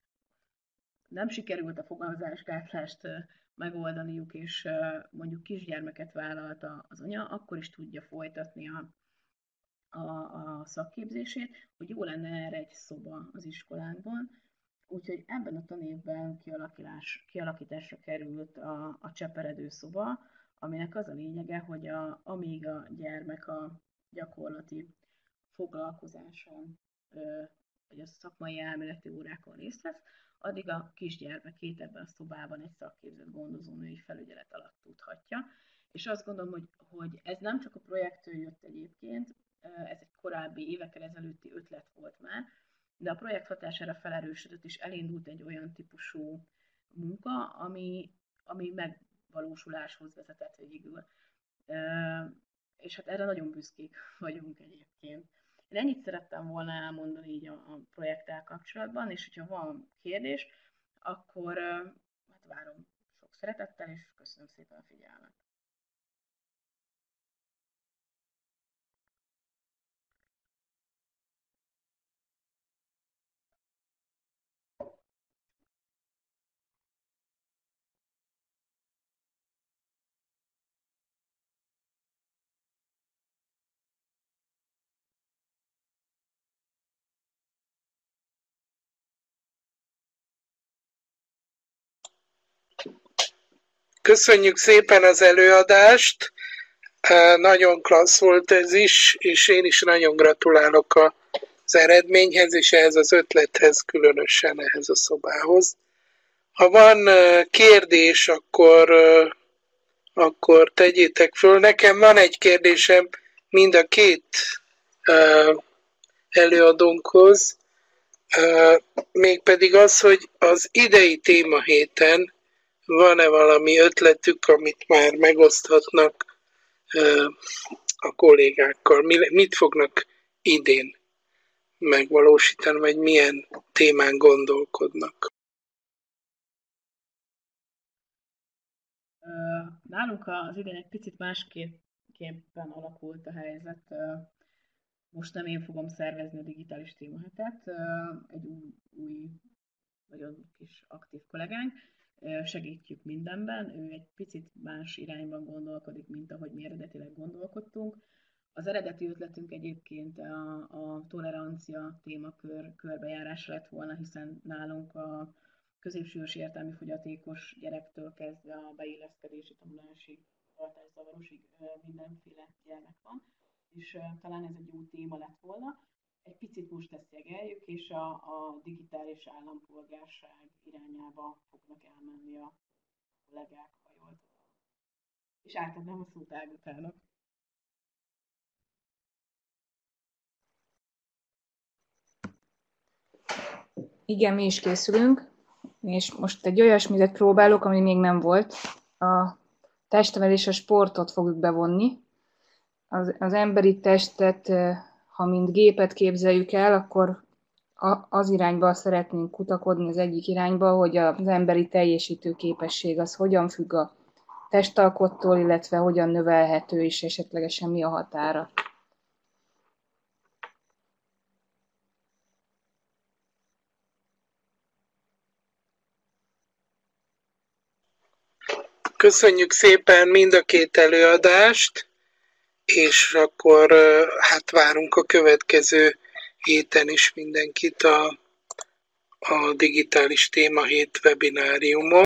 nem sikerült a fogamzásgátlást megoldaniuk, és mondjuk kisgyermeket vállalta az anya, akkor is tudja folytatni a, a, a szakképzését, hogy jó lenne erre egy szoba az iskolánkban. Úgyhogy ebben a tanévben kialakítás, kialakításra került a, a cseperedő szoba, aminek az a lényege, hogy a, amíg a gyermek a gyakorlati foglalkozáson, vagy a szakmai elméleti órákon részt vesz, addig a kisgyermekét ebben a szobában egy szakképzett gondozónői felügyelet alatt tudhatja. És azt gondolom, hogy, hogy ez nem csak a projektől jött egyébként, ez egy korábbi évekkel ezelőtti ötlet volt már, de a projekt hatására felerősödött, és elindult egy olyan típusú munka, ami, ami megvalósuláshoz vezetett végül. És hát erre nagyon büszkék vagyunk egyébként. Én ennyit szerettem volna elmondani így a, a projekttel kapcsolatban, és hogyha van kérdés, akkor hát várom sok szeretettel, és köszönöm szépen a figyelmet. Köszönjük szépen az előadást, nagyon klassz volt ez is, és én is nagyon gratulálok az eredményhez, és ehhez az ötlethez, különösen ehhez a szobához. Ha van kérdés, akkor, akkor tegyétek föl. Nekem van egy kérdésem mind a két előadónkhoz, mégpedig az, hogy az idei témahéten van-e valami ötletük, amit már megoszthatnak a kollégákkal? Mit fognak idén megvalósítani, vagy milyen témán gondolkodnak? Nálunk az idén egy picit másképpen alakult a helyzet. Most nem én fogom szervezni a digitális témahetet, egy új, új nagyon kis aktív kollégánk, segítjük mindenben, ő egy picit más irányban gondolkodik, mint ahogy mi eredetileg gondolkodtunk. Az eredeti ötletünk egyébként a, a tolerancia témakör körbejárása lett volna, hiszen nálunk a középsúlyos értelmi fogyatékos gyerektől kezdve a beilleszkedési tanulási tartászavarosig mindenféle gyermek van, és talán ez egy jó téma lett volna. egy picit most ezt jegeljük, és a, a digitális állampolgárság irányába fognak elmenni a kollégák, ha jól tudom. És átadnám a szót Ágotának. Igen, mi is készülünk, és most egy olyasmit próbálok, ami még nem volt. A testnevelés és a sportot fogjuk bevonni. Az, az emberi testet, ha mint gépet képzeljük el, akkor az irányba szeretnénk kutakodni, az egyik irányba, hogy az emberi teljesítő képesség az hogyan függ a testalkottól, illetve hogyan növelhető, és esetlegesen mi a határa. Köszönjük szépen mind a két előadást, és akkor hát várunk a következő héten is mindenkit a, a digitális témahét webináriumon.